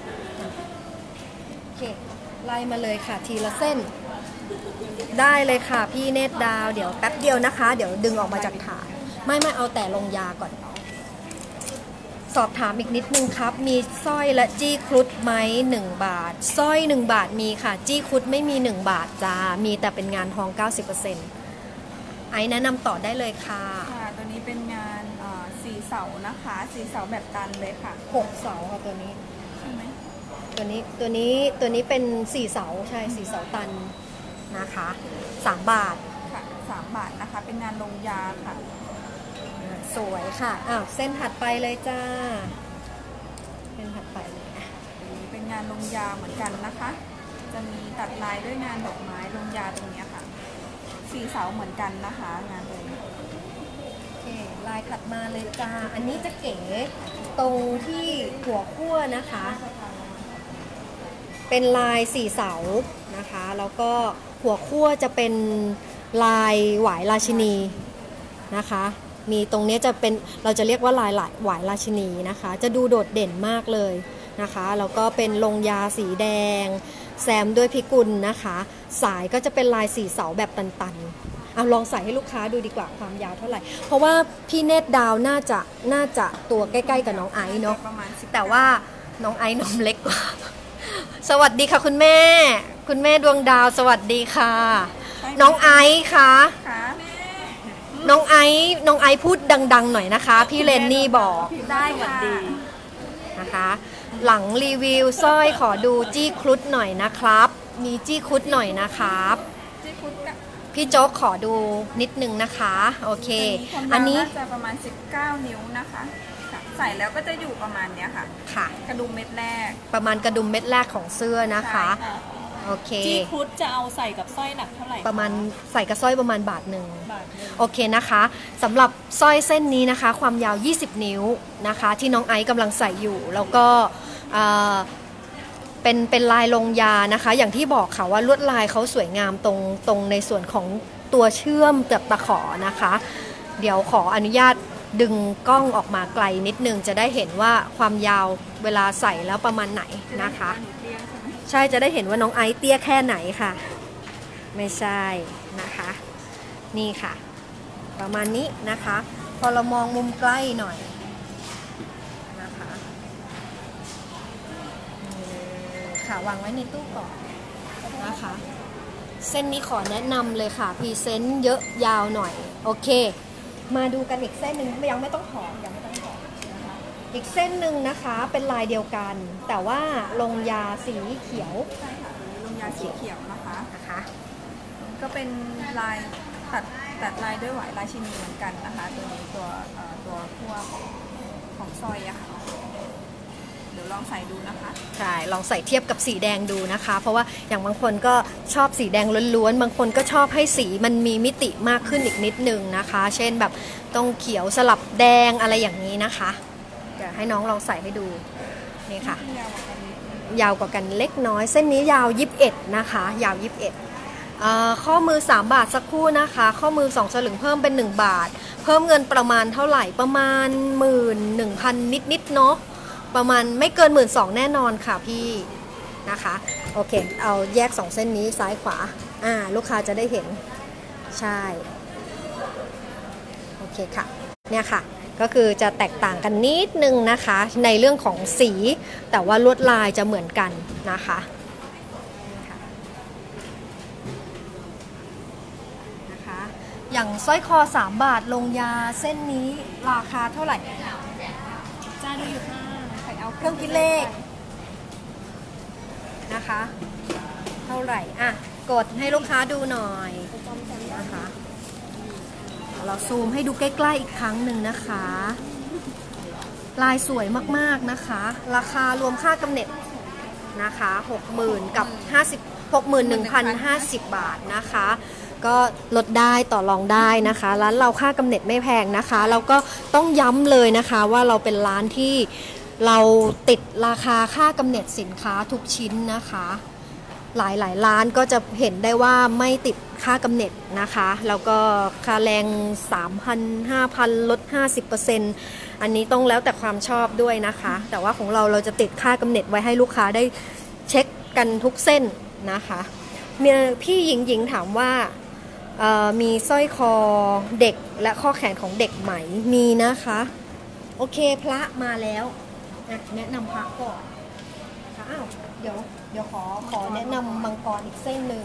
โอเคไล่มาเลยค่ะทีละเส้นได้เลยค่ะพี่เนตรดาวเดี๋ยวแป๊บเดียวนะคะเดี๋ยวดึงออกมาจากถาดไม่ไม่เอาแต่ลงยาก่อนสอบถามอีกนิดนึงครับมีสร้อยและจี้ครุฑไหมหนึ่งบาทสร้อยหนึ่งบาทมีค่ะจี้ครุฑไม่มีหนึ่งบาทจ้ามีแต่เป็นงานทอง เก้าสิบเปอร์เซ็นต์ ไอ้แนะนำต่อได้เลยค่ะค่ะตัวนี้เป็นงานสีเสานะคะสีเสาแบบตันเลยค่ะหกเสาค่ะตัวนี้ใช่ไหมตัวนี้ตัวนี้ตัวนี้เป็นสี่เสาใช่สี่เสาตันนะคะสามบาทค่ะสามบาทนะคะเป็นงานลงยาค่ะสวยค่ะอ้าวเส้นถัดไปเลยจ้าเส้นถัดไปเลยเป็นงานลงยาเหมือนกันนะคะจะมีตัดลายด้วยงานดอกไม้ลงยาตรงนี้ค่ะสีเสาเหมือนกันนะคะงานเลยโอเคลายถัดมาเลยจ้าอันนี้จะเก๋ตรงที่หัวขั้วนะคะเป็นลายสี่เสานะคะแล้วก็หัวขั้วจะเป็นลายหวายราชินีนะคะมีตรงนี้จะเป็นเราจะเรียกว่าลายหวายราชินีนะคะจะดูโดดเด่นมากเลยนะคะแล้วก็เป็นลงยาสีแดงแซมด้วยพิกุลนะคะสายก็จะเป็นลายสี่เสาแบบตันๆเอาลองใส่ให้ลูกค้าดูดีกว่าความยาวเท่าไหร่เพราะว่าพี่เนตรดาวน่าจะน่าจะตัวใกล้ๆกับน้องไอซ์เนาะแต่ว่าน้องไอซ์นมเล็กกว่าสวัสดีค่ะคุณแม่คุณแม่ดวงดาวสวัสดีค่ะน้องไอซ์ค่ะน้องไอซ์น้องไอซ์พูดดังๆหน่อยนะคะพี่เลนนี่บอกได้ค่ะนะคะหลังรีวิวสร้อยขอดูจี้ครุฑหน่อยนะครับมีจี้ครุฑหน่อยนะครับพี่โจ๊กขอดูนิดนึงนะคะโอเคอันนี้จะประมาณสิบเก้านิ้วนะคะใส่แล้วก็จะอยู่ประมาณนี้ค่ะค่ะกระดุมเม็ดแรกประมาณกระดุมเม็ดแรกของเสื้อนะคะโอเคจี้ครุฑจะเอาใส่กับสร้อยหนักเท่าไหร่ประมาณใส่กับสร้อยประมาณบาทหนึ่งโอเคนะคะสำหรับสร้อยเส้นนี้นะคะความยาวยี่สิบนิ้วนะคะที่น้องไอซ์กำลังใส่อยู่แล้วก็เป็นเป็นลายลงยานะคะอย่างที่บอกค่ะว่าลวดลายเขาสวยงามตรงตรงในส่วนของตัวเชื่อมกับตะขอนะคะเดี๋ยวขออนุญาตดึงกล้องออกมาไกลนิดนึงจะได้เห็นว่าความยาวเวลาใส่แล้วประมาณไหนนะคะใช่จะได้เห็นว่าน้องไอซ์เตี้ยแค่ไหนค่ะไม่ใช่นะคะนี่ค่ะประมาณนี้นะคะพอเรามองมุมใกล้หน่อยนะคะค่ะวางไว้ในตู้ก่อนนะคะเส้นนี้ขอแนะนำเลยค่ะพรีเซนต์เยอะยาวหน่อยโอเคมาดูกันอีกเส้นหนึ่งยังไม่ต้องหอมยังไม่ต้องหอมนะคะอีกเส้นหนึ่งนะคะเป็นลายเดียวกันแต่ว่าลงยาสีเขียวใช่ค่ะลงยาสีเขียวนะคะนะคะก็เป็นลายตัดตัดลายด้วยหวายราชินีเหมือนกันนะคะตัวนี้ตัวตัวพวกของสร้อยอะค่ะเดี๋ยวลองใส่ดูนะคะใช่ลองใส่เทียบกับสีแดงดูนะคะเพราะว่าอย่างบางคนก็ชอบสีแดงล้วนๆบางคนก็ชอบให้สีมันมีมิติมากขึ้นอีกนิดนึงนะคะเช่นแบบต้องเขียวสลับแดงอะไรอย่างนี้นะคะเดี๋ยวให้น้องลองใส่ให้ดูนี่ค่ะยาวกว่ากันเล็กน้อยเส้นนี้ยาวยี่สิบเอ็ดนะคะยาวยี่สิบเอ็ดข้อมือสามบาทสักครู่นะคะข้อมือสองสลึงเพิ่มเป็นหนึ่งบาทเพิ่มเงินประมาณเท่าไหร่ประมาณ หนึ่งหมื่นหนึ่งพัน นิดๆเนาะประมาณไม่เกิน หนึ่งหมื่นสองพัน แน่นอนค่ะพี่นะคะโอเคเอาแยกสองเส้นนี้ซ้ายขวาอ่าลูกค้าจะได้เห็นใช่โอเคค่ะเนี่ยค่ะก็คือจะแตกต่างกันนิดนึงนะคะในเรื่องของสีแต่ว่าลวดลายจะเหมือนกันนะคะนะคะอย่างสร้อยคอสามบาทลงยาเส้นนี้ราคาเท่าไหร่จ้าดูอยู่ค่ะเอาเครื่องคิดเลขนะคะเท่าไหร่อ่ะกดให้ลูกค้าดูหน่อยนะคะเราซูมให้ดูใกล้ๆอีกครั้งหนึ่งนะคะลายสวยมากๆนะคะราคารวมค่ากำเนิดนะคะหกหมื่นกับห้าสิบ หกหมื่นหนึ่งพันห้าสิบบาทนะคะก็ลดได้ต่อรองได้นะคะร้านเราค่ากำเนิดไม่แพงนะคะแล้วก็ต้องย้ำเลยนะคะว่าเราเป็นร้านที่เราติดราคาค่ากำเนิดสินค้าทุกชิ้นนะคะหลายหลายร้านก็จะเห็นได้ว่าไม่ติดค่ากำเนิดนะคะแล้วก็ค่าแรง สามพัน ห้าพัน ลด ห้าสิบเปอร์เซ็นต์ อันนี้ต้องแล้วแต่ความชอบด้วยนะคะแต่ว่าของเราเราจะติดค่ากำเนิดไว้ให้ลูกค้าได้เช็คกันทุกเส้นนะคะมีพี่หญิงหญิงถามว่ามีสร้อยคอเด็กและข้อแขนของเด็กไหมมีนะคะโอเคพระมาแล้วแนะนำพระก่อนค่ะอ้าวเดี๋ยวเดี๋ยวขอขอแนะนำมังกรอีกเส้นหนึ่ง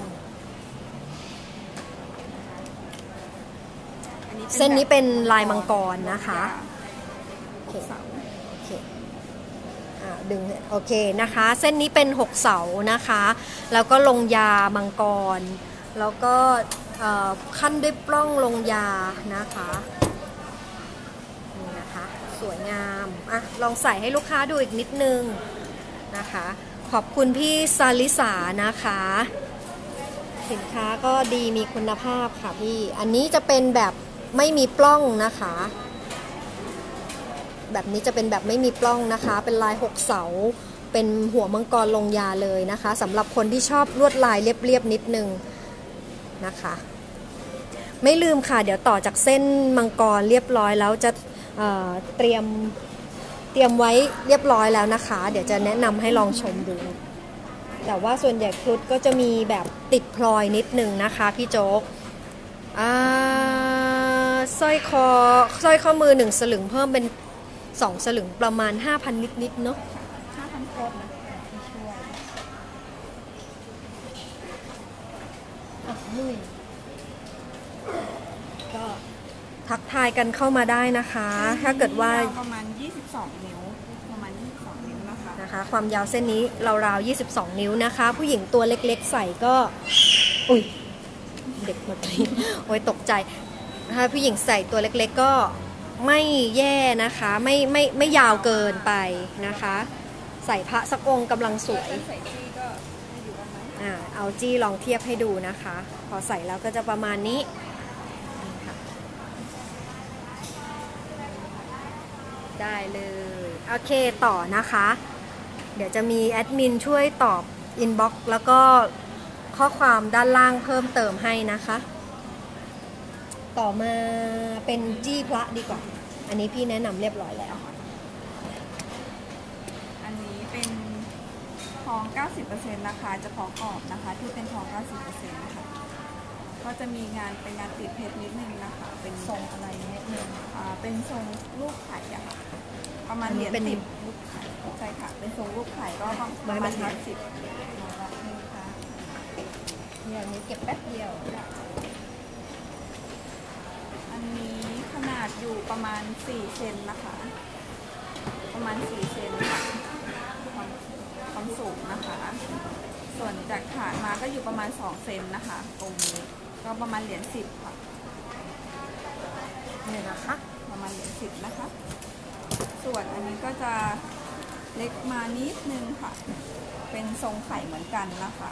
เส้นนี้เป็นลายมังกรนะคะโอเคโอเคอ่าดึงโอเคนะคะเส้นนี้เป็นหกเสานะคะแล้วก็ลงยามังกรแล้วก็ขั้นด้วยปล้องลงยานะคะนี่นะคะสวยงามอ่ะลองใส่ให้ลูกค้าดูอีกนิดนึงนะคะขอบคุณพี่ซาลิสานะคะสินค้าก็ดีมีคุณภาพค่ะพี่อันนี้จะเป็นแบบไม่มีปล้องนะคะแบบนี้จะเป็นแบบไม่มีปล้องนะคะเป็นลายหกเสาเป็นหัวมังกรลงยาเลยนะคะสำหรับคนที่ชอบลวดลายเรียบๆนิดนึงนะคะไม่ลืมค่ะเดี๋ยวต่อจากเส้นมังกรเรียบร้อยแล้วจะ เอ่อ เตรียมเตรียมไว้เรียบร้อยแล้วนะคะเดี๋ยวจะแนะนำให้ลองชมดูแต่ว่าส่วนใหญ่ครุฑก็จะมีแบบติดพลอยนิดนึงนะคะพี่โจ๊กสร้อยคอสร้อยข้อมือหนึ่งสลึงเพิ่มเป็นสองสลึงประมาณ ห้าพัน นิดๆเนาะห้าพัน ครบนะช่วยอ่ะลุยก็ทักทายกันเข้ามาได้นะคะถ้าเกิดว่าประมาณยี่สิบสองนิ้วประมาณยี่สิบสองนิ้วนะคะนะคะความยาวเส้นนี้ราวๆยี่สิบสองนิ้วนะคะผู้หญิงตัวเล็กๆใส่ก็อุ้ยเด็กมาตีโอ้ยตกใจถ้าผู้หญิงใส่ตัวเล็กๆก็ไม่แย่นะคะไม่ไม่ไม่ยาวเกินไปนะคะใส่พระสักองค์กำลังสวยอ่าเอาจี้ลองเทียบให้ดูนะคะพอใส่แล้วก็จะประมาณนี้ได้เลยโอเคต่อนะคะเดี๋ยวจะมีแอดมินช่วยตอบอินบ็อกซ์แล้วก็ข้อความด้านล่างเพิ่มเติมให้นะคะต่อมาเป็นจี้พระดีกว่าอันนี้พี่แนะนำเรียบร้อยแล้วอันนี้เป็นทอง เก้าสิบเปอร์เซ็นต์ นะคะเฉพาะกรอบนะคะที่เป็นทอง เก้าสิบเปอร์เซ็นต์ นะคะก็จะมีงานเป็นงานติดเพชรนิดนึงนะคะเป็นทรงอะไรนิดนึงอ่าเป็นทรงลูกไข่อะค่ะประมาณเหรียญสิบลูกไข่ใช่ค่ะเป็นทรงลูกไข่ก็ประมาณเหรียญสิบนี่ค่ะอย่างนี้เก็บแป๊บเดียวอันนี้ขนาดอยู่ประมาณสี่เซนนะคะประมาณสี่เซนค่ะความความสูงนะคะส่วนจากฐานมาก็อยู่ประมาณสองเซนนะคะตรงนี้ก็ประมาณเหรียญสิบค่ะนี่นะคะประมาณเหรียญสิบนะคะส่วนอันนี้ก็จะเล็กมานิดนึงค่ะเป็นทรงไข่เหมือนกันนะคะ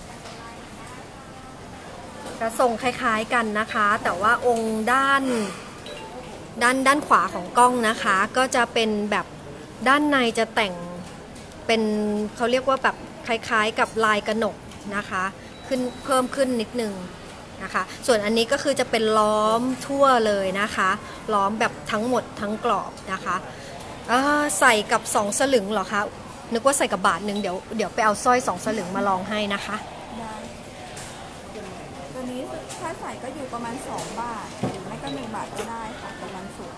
กระทรงคล้ายๆกันนะคะแต่ว่าองค์ด้านด้านด้านขวาของกล้องนะคะก็จะเป็นแบบด้านในจะแต่งเป็นเขาเรียกว่าแบบคล้ายๆกับลายกระหนกนะคะขึ้นเพิ่มขึ้นนิดนึงนะคะส่วนอันนี้ก็คือจะเป็นล้อมทั่วเลยนะคะล้อมแบบทั้งหมดทั้งกรอบนะคะใส่กับสองสลึงเหรอคะนึกว่าใส่กับบาทหนึ่งเดี๋ยวเดี๋ยวไปเอาสร้อยสองสลึงมาลองให้นะคะได้ตัวนี้ถ้าใส่ก็อยู่ประมาณสองบาทหรือไม่ก็หนึ่งบาทก็ได้ค่ะประมาณสูง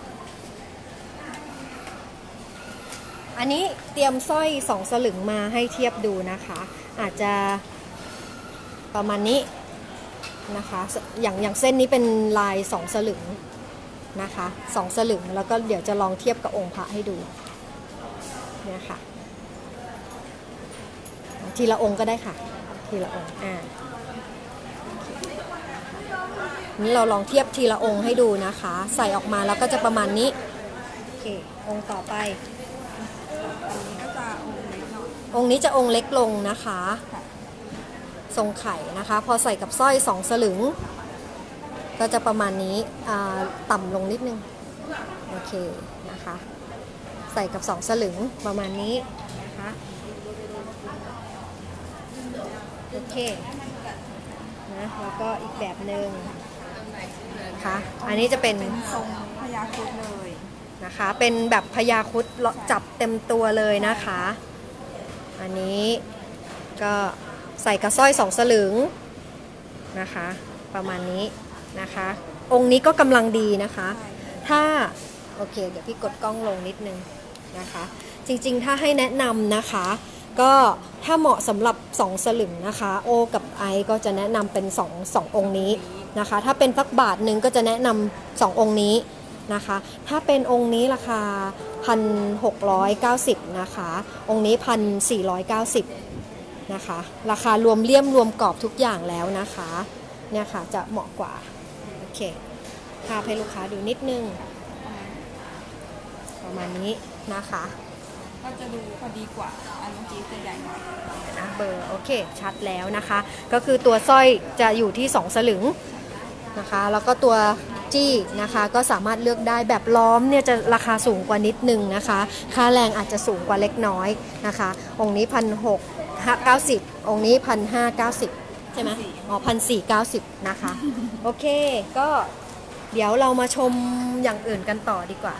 อันนี้เตรียมสร้อยสองสลึงมาให้เทียบดูนะคะอาจจะประมาณนี้นะคะอย่างอย่างเส้นนี้เป็นลายสองสลึงนะคะสองสลึงแล้วก็เดี๋ยวจะลองเทียบกับองค์พระให้ดูเนี่ยค่ะทีละองค์ก็ได้ค่ะทีละองค์อ่านี่เราลองเทียบทีละองค์ให้ดูนะคะใส่ออกมาแล้วก็จะประมาณนี้โอเคองค์ต่อไปองค์นี้จะองค์เล็กลงนะคะทรงไข่นะคะพอใส่กับสร้อยสองสลึงก็จะประมาณนี้ต่ำลงนิดนึงโอเคนะคะใส่กับสองสลึงประมาณนี้นะคะโอเคนะแล้วก็อีกแบบหนึ่งนะคะอันนี้จะเป็นเป็นทรงพญาครุฑเลยนะคะเป็นแบบพญาครุฑจับเต็มตัวเลยนะคะอันนี้ก็ใส่กระสร้อยสองสลึงนะคะประมาณนี้นะคะองค์นี้ก็กำลังดีนะคะถ้าโอเคเดี๋ยวพี่กดกล้องลงนิดนึงนะคะจริงๆถ้าให้แนะนำนะคะก็ถ้าเหมาะสำหรับสองสลึงนะคะโอกับไอก็จะแนะนำเป็นสอง สององค์นี้นะคะถ้าเป็นสักบาทหนึ่งก็จะแนะนำสององค์นี้นะคะถ้าเป็นองค์นี้ราคา หนึ่งพันหกร้อยเก้าสิบ นะคะองค์นี้ หนึ่งพันสี่ร้อยเก้าสิบ นะคะราคารวมเลี่ยมรวมกรอบทุกอย่างแล้วนะคะเนี่ยค่ะจะเหมาะกว่าโอเคภาพให้ลูกค้าดูนิดนึงประมาณนี้นะคะก็จะดูพอดีกว่าอันเมื่อกี้จะใหญ่หน่อยนะเบอร์โอเคชัดแล้วนะคะก็คือตัวสร้อยจะอยู่ที่สองสลึงนะคะแล้วก็ตัวจี้นะคะก็สามารถเลือกได้แบบล้อมเนี่ยจะราคาสูงกว่านิดนึงนะคะค่าแรงอาจจะสูงกว่าเล็กน้อยนะคะองค์นี้พันหกเก้าสิบองค์นี้พันห้าเก้าสิบใช่ไหมอ๋อพันสี่เก้าสิบนะคะโอเคก็เดี๋ยวเรามาชมอย่างอื่นกันต่อดีกว่า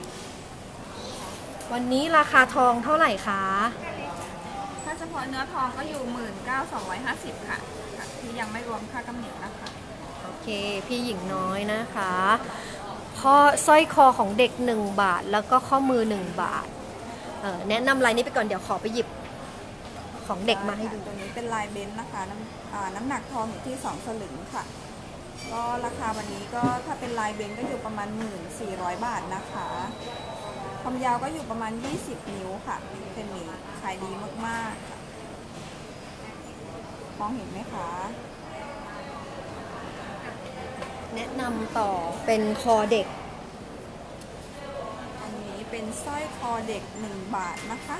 วันนี้ราคาทองเท่าไหร่คะถ้าเฉพาะเนื้อทองก็อยู่ หนึ่งหมื่นเก้าพันสองร้อยห้าสิบ ค่ะที่ยังไม่รวมค่ากำเนิดนะคะโอเคพี่หญิงน้อยนะคะข้อสร้อยคอของเด็กหนึ่งบาทแล้วก็ข้อมือหนึ่งบาทเอ่อแนะนำลายนี้ไปก่อนเดี๋ยวขอไปหยิบของเด็กมาให้ดูตัวนี้เป็นลายเบนซ์นะคะน้ำน้ำหนักทองอยู่ที่สองสลึงค่ะก็ราคาวันนี้ก็ถ้าเป็นลายเบนซ์ก็อยู่ประมาณ หนึ่งพันสี่ร้อย บาทนะคะความยาวก็อยู่ประมาณยี่สิบนิ้วค่ะเป็นนี้ขายดีมากๆค่ะมองเห็นไหมคะแนะนำต่อเป็นคอเด็กอันนี้เป็นสร้อยคอเด็กหนึ่งบาทนะคะ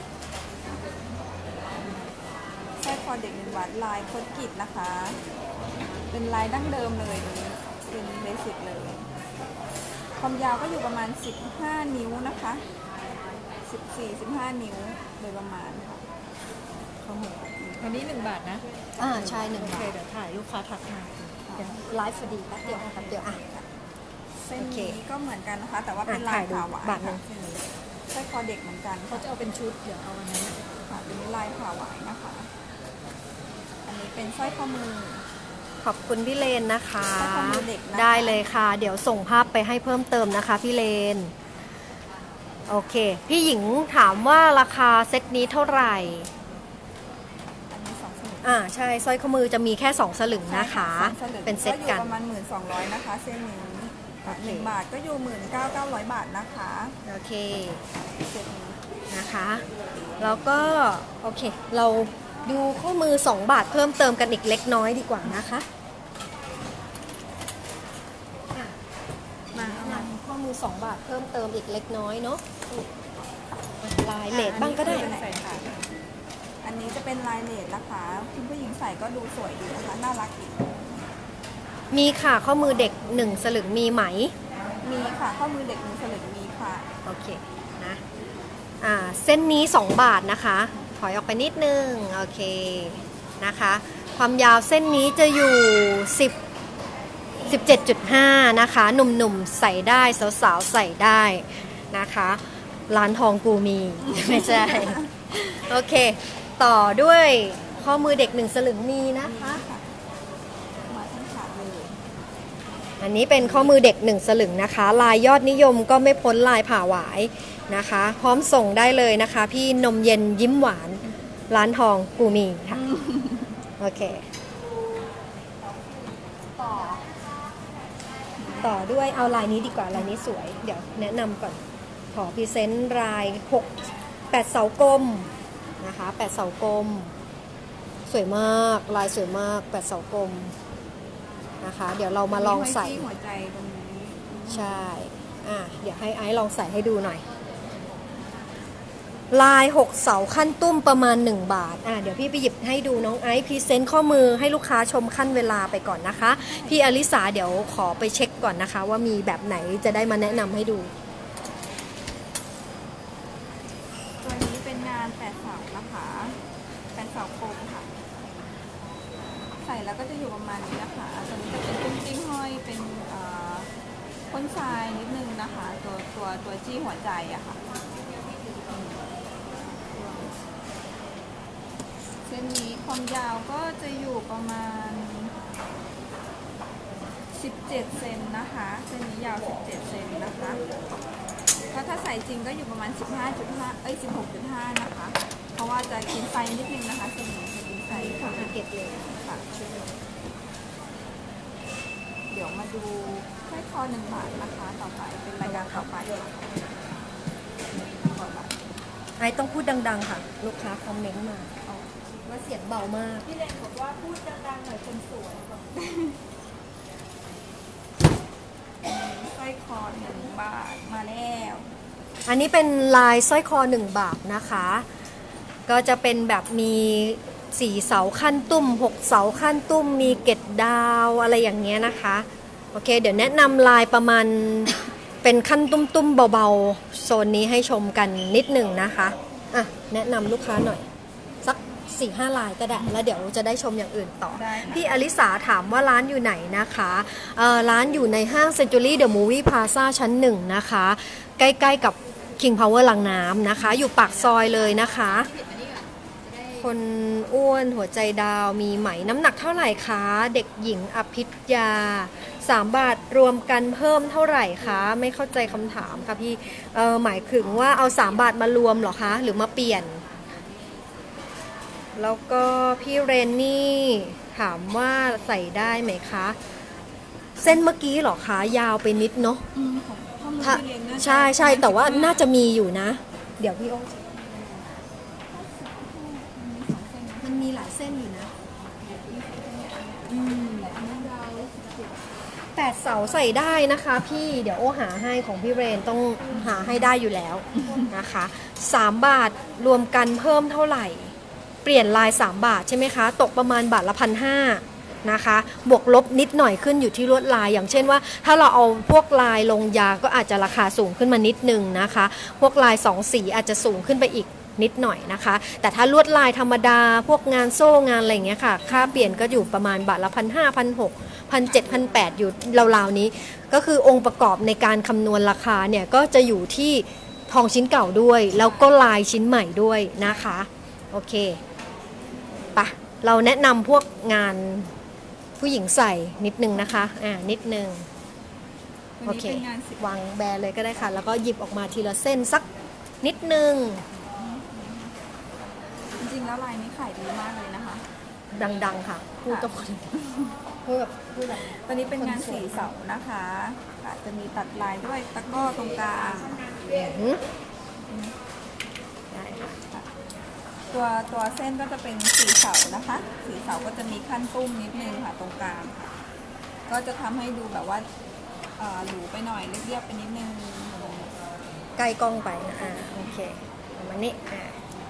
สร้อยคอเด็กหนึ่งบาทลายโคตกิจนะคะเป็นลายดั้งเดิมเลยเป็นเบสิกเลยความยาวก็อยู่ประมาณสิบห้านิ้วนะคะสิบสี่ สิบห้านิ้วโดยประมาณค่ะข้อมืออันนี้หนึ่งบาทนะอ่าใช่หนึ่งบาทเเดี๋ยวถ่ายลูกค้าถักมาไลฟ์พอดีแป๊บเดียวแป๊บเดียวอ่ะเส้นนี้ก็เหมือนกันนะคะแต่ว่าเป็นลายผ่าหวานบาทนึงสร้อยคอเด็กเหมือนกันเขาจะเอาเป็นชุดเดี๋ยวเอาอันนี้ค่ะเป็นลายผ่าหวานนะคะอันนี้เป็นสร้อยข้อมือขอบคุณพี่เลนนะคะได้เลยค่ะเดี๋ยวส่งภาพไปให้เพิ่มเติมนะคะพี่เลนโอเคพี่หญิงถามว่าราคาเซตนี้เท่าไหร่อันนี้สองสลึงอ่าใช่สร้อยข้อมือจะมีแค่สองสลึงนะคะเป็นเซตกันประมาณหมื่นสองร้อยนะคะเส้นนี้หนึ่งบาทก็อยู่หมื่นเก้าเก้าร้อยบาทนะคะโอเคเซตนี้นะคะแล้วก็โอเคเราดูข้อมือสองบาทเพิ่มเติมกันอีกเล็กน้อยดีกว่านะคะมาข้อมือสองบาทเพิ่มเติมอีกเล็กน้อยเนาะลายเลดบ้างก็ได้อันนี้จะเป็นลายเลดนะคะคุณผู้หญิงใส่ก็ดูสวยดีนะคะน่ารักดีมีค่ะข้อมือเด็กหนึ่งสลึงมีไหมมีค่ะข้อมือเด็กหนึ่งสลึงมีค่ะโอเคนะอ่าเส้นนี้สองบาทนะคะถอยออกไปนิดนึงโอเคนะคะความยาวเส้นนี้จะอยู่สิบ สิบเจ็ดจุดห้า นะคะหนุ่มๆใส่ได้สาวๆใส่ได้นะคะร้านทองกูมีไม่ใช่โอเคต่อด้วยข้อมือเด็กหนึ่งสลึงมีนะคะอันนี้เป็นข้อมือเด็กหนึ่งสลึงนะคะลายยอดนิยมก็ไม่พ้นลายผ่าหวายนะคะพร้อมส่งได้เลยนะคะพี่นมเย็นยิ้มหวานร้านทองกูมีค่ะโอเคต่อต่อด้วยเอาลายนี้ดีกว่าลายนี้สวยเดี๋ยวแนะนำก่อนขอพรีเซนต์ลายหก แปดเสากลมนะคะแปดเสากลมสวยมากลายสวยมากแปดเสากลมนะคะเดี๋ยวเรามาลองใส่หัวใจตรงนี้ใช่อ่ะเดี๋ยวให้ไอซ์ลองใส่ให้ดูหน่อยลายหกเสาขั้นตุ้มประมาณหนึ่งบาทอ่ะเดี๋ยวพี่ไปหยิบให้ดูน้องไอซ์พรีเซนต์ข้อมือให้ลูกค้าชมขั้นเวลาไปก่อนนะคะพี่อลิสาเดี๋ยวขอไปเช็คก่อนนะคะ ว่ามีแบบไหนจะได้มาแนะนำให้ดูตัวนี้เป็นงานแปดเสานะคะแปดเสาโคมค่ะใส่แล้วก็จะอยู่ประมาณนี้นะคะตัวนี้จะเป็นตุ้งติ้งห้อยเป็นพ่นทรายนิดนึงนะคะตัวตัวตัวจี้หัวใจอะค่ะเส้นนี้ความยาวก็จะอยู่ประมาณสิบเจ็ดเซนนะคะเส้นนี้ยาวสิบเจ็ดเซนนะคะถ้าถ้าใส่จริงก็อยู่ประมาณสิบห้าจุดห้าเอ้ยสิบหกจุดห้านะคะเพราะว่าจะกินไฟนิดนึงนะคะเส้นนี้จะกินไฟค่ะเก็บเลยค่ะเดี๋ยวมาดูสร้อยคอหนึ่งบาทนะคะต่อไปเป็นรายการต่อไปไอต้องพูดดังๆค่ะลูกค้าคอมเมนต์มาว่าเสียงเบามากพี่เลนบอกว่าพูดดังๆหน่อยคนสวยสร้อยคอหนึ่งบาทมาแล้วอันนี้เป็นลายสร้อยคอหนึ่งบาทนะคะก็จะเป็นแบบมีสี่เสาขั้นตุ้มหกเสาขั้นตุ้มมีเกล็ดดาวอะไรอย่างเงี้ยนะคะโอเคเดี๋ยวแนะนำลายประมาณเป็นขั้นตุ้มๆเบาๆโซนนี้ให้ชมกันนิดหนึ่งนะคะอ่ะแนะนำลูกค้าหน่อยสักสี่ห้าลายก็ได้แล้วเดี๋ยวจะได้ชมอย่างอื่นต่อพี่อลิสาถามว่าร้านอยู่ไหนนะคะเอ่อร้านอยู่ในห้าง Century The Movie Plaza ชั้นหนึ่งนะคะใกล้ๆกับ King Power ลังน้ำนะคะอยู่ปากซอยเลยนะคะคนอ้วนหัวใจดาวมีไหมน้ำหนักเท่าไหร่คะเด็กหญิงอภิษยาสามบาทรวมกันเพิ่มเท่าไหร่คะไม่เข้าใจคำถามค่ะพี่เออหมายถึงว่าเอาสามบาทมารวมเหรอคะหรือมาเปลี่ยนแล้วก็พี่เรนนี่ถามว่าใส่ได้ไหมคะเส้นเมื่อกี้เหรอคะยาวไปนิดเนาะใช่ใช่แต่ว่าน่าจะมีอยู่นะเดี๋ยวพี่โอ้มันมีหลายเส้นอยู่นะแปดเสาใส่ได้นะคะพี่เดี๋ยวโอ้หาให้ของพี่เรนต้องหาให้ได้อยู่แล้วนะคะสามบาทรวมกันเพิ่มเท่าไหร่เปลี่ยนลายสามบาทใช่ไหมคะตกประมาณบาทละพันห้านะคะบวกลบนิดหน่อยขึ้นอยู่ที่ลวดลายอย่างเช่นว่าถ้าเราเอาพวกลายลงยาก็อาจจะราคาสูงขึ้นมานิดนึงนะคะพวกลายสองสีอาจจะสูงขึ้นไปอีกนิดหน่อยนะคะแต่ถ้าลวดลายธรรมดาพวกงานโซ่งานอะไรอย่างเงี้ยค่ะค่าเปลี่ยนก็อยู่ประมาณบาทละพันห้าพันหกพันเจ็ดพันแปดอยู่ราวๆนี้ก็คือองค์ประกอบในการคำนวณราคาเนี่ยก็จะอยู่ที่ทองชิ้นเก่าด้วยแล้วก็ลายชิ้นใหม่ด้วยนะคะโอเคปะเราแนะนำพวกงานผู้หญิงใส่นิดนึงนะคะอ่านิดนึงโอเควางแบร์เลยก็ได้ค่ะแล้วก็หยิบออกมาทีละเส้นสักนิดนึงจริงๆแล้วลายนี้ขายดีมากเลยนะคะดังๆค่ะพูดกับคนพูดแบบพูดแบบตอนนี้เป็นงานสีเสานะคะจะมีตัดลายด้วยตะก้อตรงกลางได้ค่ะตัวตัวเส้นก็จะเป็นสีเสานะคะสีเสาก็จะมีขั้นตุ้มนิดนึงค่ะตรงกลางค่ะก็จะทำให้ดูแบบว่าหรูไปหน่อยเรียบๆไปนิดนึงใกล้กล้องไปนะอ่าโอเคประมาณนี้อ่า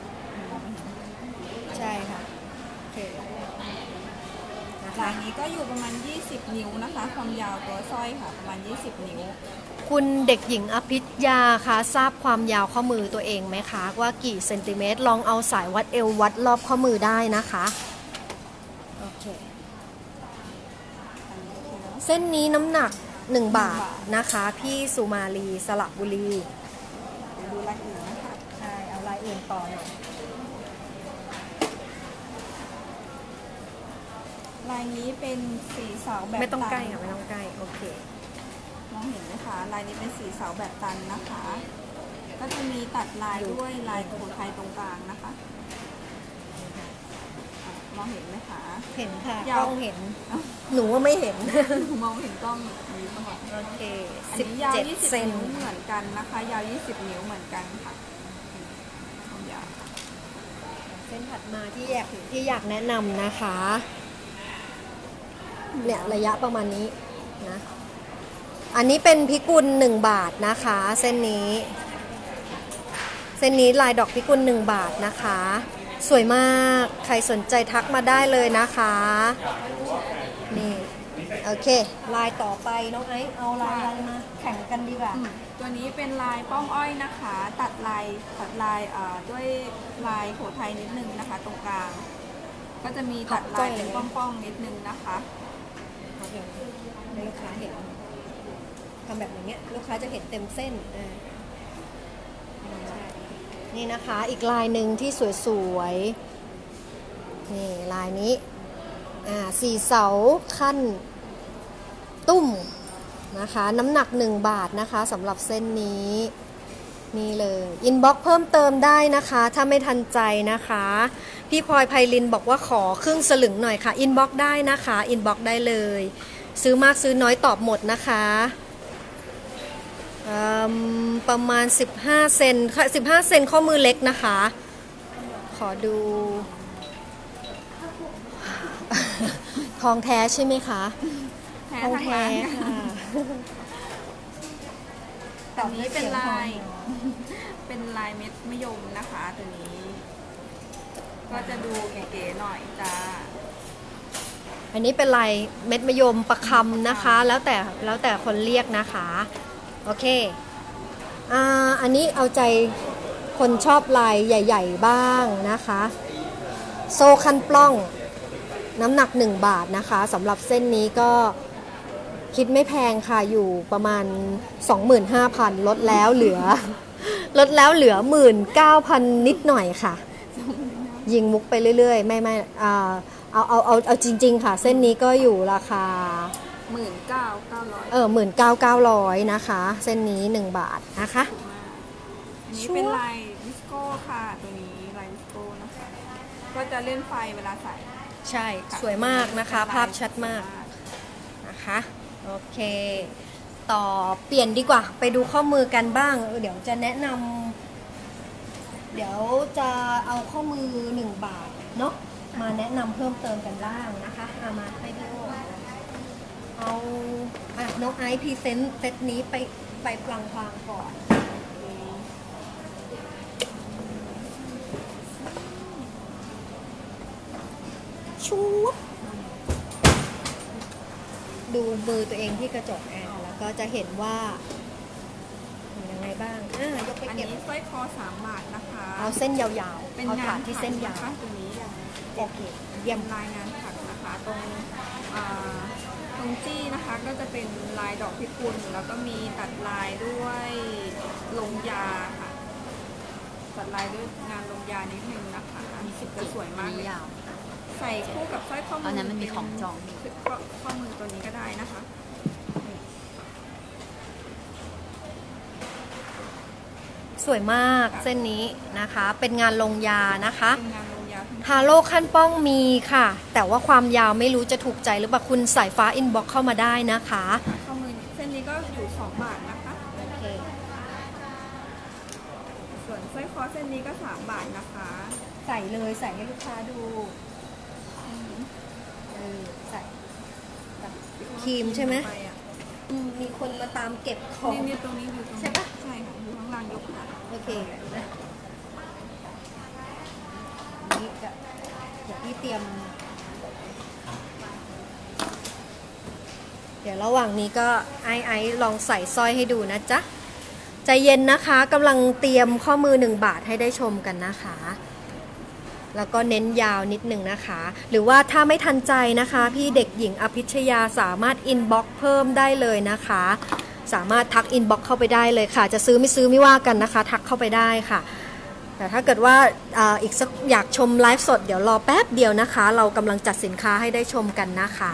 ใช่ค่ะโอเคลายนี้ก็อยู่ประมาณยี่สิบนิ้วนะคะความยาวตัวสร้อยค่ะประมาณยี่สิบนิ้วคุณเด็กหญิงอภิษยาคะทราบความยาวข้อมือตัวเองไหมคะว่ากี่เซนติเมตรลองเอาสายวัดเอววัดรอบข้อมือได้นะคะโอเคเส้นนี้น้ำหนักหนึ่งบาทนะคะพี่สุมาลีสระบุรีดูลายอื่นนะคะใช่เอาลายอื่นต่อหน่อยลายนี้เป็นสีเสาแบบไม่ต้องใกล้ค่ะไม่ต้องใกล้โอเคมองเห็นไหมคะลายนี้เป็นสีเสาแบบตันนะคะก็จะมีตัดลายด้วยลายโขนไทยตรงกลางนะคะมองเห็นไหมคะเห็นค่ะกล้องเห็นหนูว่าไม่เห็นมองเห็นกล้องนี้ตลอดโอเคสิบยาวยี่สิบนิ้วเหมือนกันนะคะยาวยี่สิบนิ้วเหมือนกันค่ะยาวเส้นถัดมาที่อยากที่อยากแนะนำนะคะเนี่ยระยะประมาณนี้นะอันนี้เป็นพิกุลหนึ่งบาทนะคะเส้นนี้เส้นนี้ลายดอกพิกุลหนึ่งบาทนะคะ สวยมากใครสนใจทักมาได้เลยนะคะนี่โอเคลายต่อไปน้องไอซ์เอาลายอะไรมาแข่งกันดีกว่าอืมตัวนี้เป็นลายป้อมอ้อยนะคะ ตัดลายตัดลายอ่าด้วยลายโขไทยนิดนึงนะคะ ตรงกลาง ก็จะมีตัดลายเป็นป้อมๆนิดนึงนะคะเอาอย่างให้ลูกค้าเห็นทำแบบอย่างเงี้ยลูกค้าจะเห็นเต็มเส้นอ่านี่นะคะอีกลายหนึ่งที่สวยๆนี่ลายนี้อ่าสี่เสาขั้นตุ้มนะคะน้ำหนักหนึ่งบาทนะคะสำหรับเส้นนี้นี่เลยอินบ็อกเพิ่มเติมได้นะคะถ้าไม่ทันใจนะคะพี่พลอยไพลินบอกว่าขอครึ่งสลึงหน่อยค่ะอินบ็อกได้นะคะอินบ็อกได้เลยซื้อมากซื้อน้อยตอบหมดนะคะประมาณสิบห้าเซนค่ะสิบห้าเซนข้อมือเล็กนะคะขอดู ทองแท้ใช่ไหมคะแท้ทองทั้งแท้ร้านค่ะตัวนี้เป็นลาย เป็นลายเม็ดมะยมนะคะตัวนี้ ก็จะดูเก๋ๆหน่อยจ้าอันนี้เป็นลายเม็ดมะยมประคำนะคะ แล้วแต่แล้วแต่คนเรียกนะคะโอเคอ่าอันนี้เอาใจคนชอบลายใหญ่ ๆบ้างนะคะโซ่คันปล้องน้ำหนักหนึ่งบาทนะคะสำหรับเส้นนี้ก็คิดไม่แพงค่ะอยู่ประมาณ สองหมื่นห้าพัน ลดแล้วเหลือ ลดแล้วเหลือ หนึ่งหมื่นเก้าพัน นิดหน่อยค่ะยิงมุกไปเรื่อยๆไม่ไม่อ่าเอาเอาเอาเอาจริงๆค่ะเส้นนี้ก็อยู่ราคาหมื่นเก้าเก้าร้อยเออหมื่นเก้าเก้าร้อยนะคะเส้นนี้หนึ่งบาทนะคะอันนี้เป็นลายดิสโก้ค่ะตัวนี้ลายดิสโก้นะคะ ก็จะเล่นไฟเวลาใส่ใช่สวยมากนะคะภาพชัดมากนะคะโอเคต่อเปลี่ยนดีกว่าไปดูข้อมือกันบ้างเออเดี๋ยวจะแนะนำเดี๋ยวจะเอาข้อมือหนึ่งบาทเนาะมาแนะนำเพิ่มเติมกันบ้างนะคะเอามาให้ดูเอาอ่ะน้องไอซ์พรีเซนต์เซตนี้ไปไปพลางๆก่อนชูบดูมือตัวเองที่กระจกแอร์แล้วก็จะเห็นว่าเป็นยังไงบ้างอ่ายกไปอันเก็บนี้สร้อยคอสามบาทนะคะเอาเส้นยาวๆเป็นเอางาฐาน นที่เส้นยาวถักนะคะตัวนี้อย่างโอเคเยี่เยี่ยยมมลายงานถักนะคะ ตรงอ่าตรงจี้นะคะก็จะเป็นลายดอกพิกุลแล้วก็มีตัดลายด้วยลงยาค่ะ ตัดลายด้วยงานลงยานิดนึงนะคะจะสวยมากเลยใส่คู่กับสร้อยข้อมืออันนั้นมันมีของจองข้อข้อมือตัวนี้ก็ได้นะคะสวยมากเส้นนี้นะคะ เป็นงานลงยานะคะเป็นงานลงยาทั้งทาโร่ขั้นป้องมีค่ะ แต่ว่าความยาวไม่รู้จะถูกใจหรือเปล่าคุณสายฟ้าอินบ็อกเข้ามาได้นะคะข้อมือเส้นนี้ก็อยู่สองบาทนะคะโอเคส่วนสร้อยคอเส้นนี้ก็สามบาทนะคะใส่เลยใส่ให้ลูกค้าดูเออใส่ครีมใช่ไหมปอะอืมมีคนมาตามเก็บของนี่นี่ตรงนี้อยู่ตรงนี้ใช่ปะใช่ค่ะอยู่ข้างล่างยกค่ะโอเคนะนี่จะเดี๋ยวพี่เตรียม เดี๋ยวระหว่างนี้ก็ไอไอลองใส่สร้อยให้ดูนะจ๊ะ ใจเย็นนะคะกำลังเตรียมข้อมือหนึ่งบาทให้ได้ชมกันนะคะ แล้วก็เน้นยาวนิดหนึ่งนะคะ หรือว่าถ้าไม่ทันใจนะคะ พี่เด็กหญิงอภิชยาสามารถอินบ็อกเพิ่มได้เลยนะคะ สามารถทักอินบ็อกเข้าไปได้เลยค่ะ จะซื้อไม่ซื้อไม่ว่ากันนะคะ ทักเข้าไปได้ค่ะ แต่ถ้าเกิดว่าอ่าอีกสักอยากชมไลฟ์สดเดี๋ยวรอแป๊บเดียวนะคะ เรากำลังจัดสินค้าให้ได้ชมกันนะคะ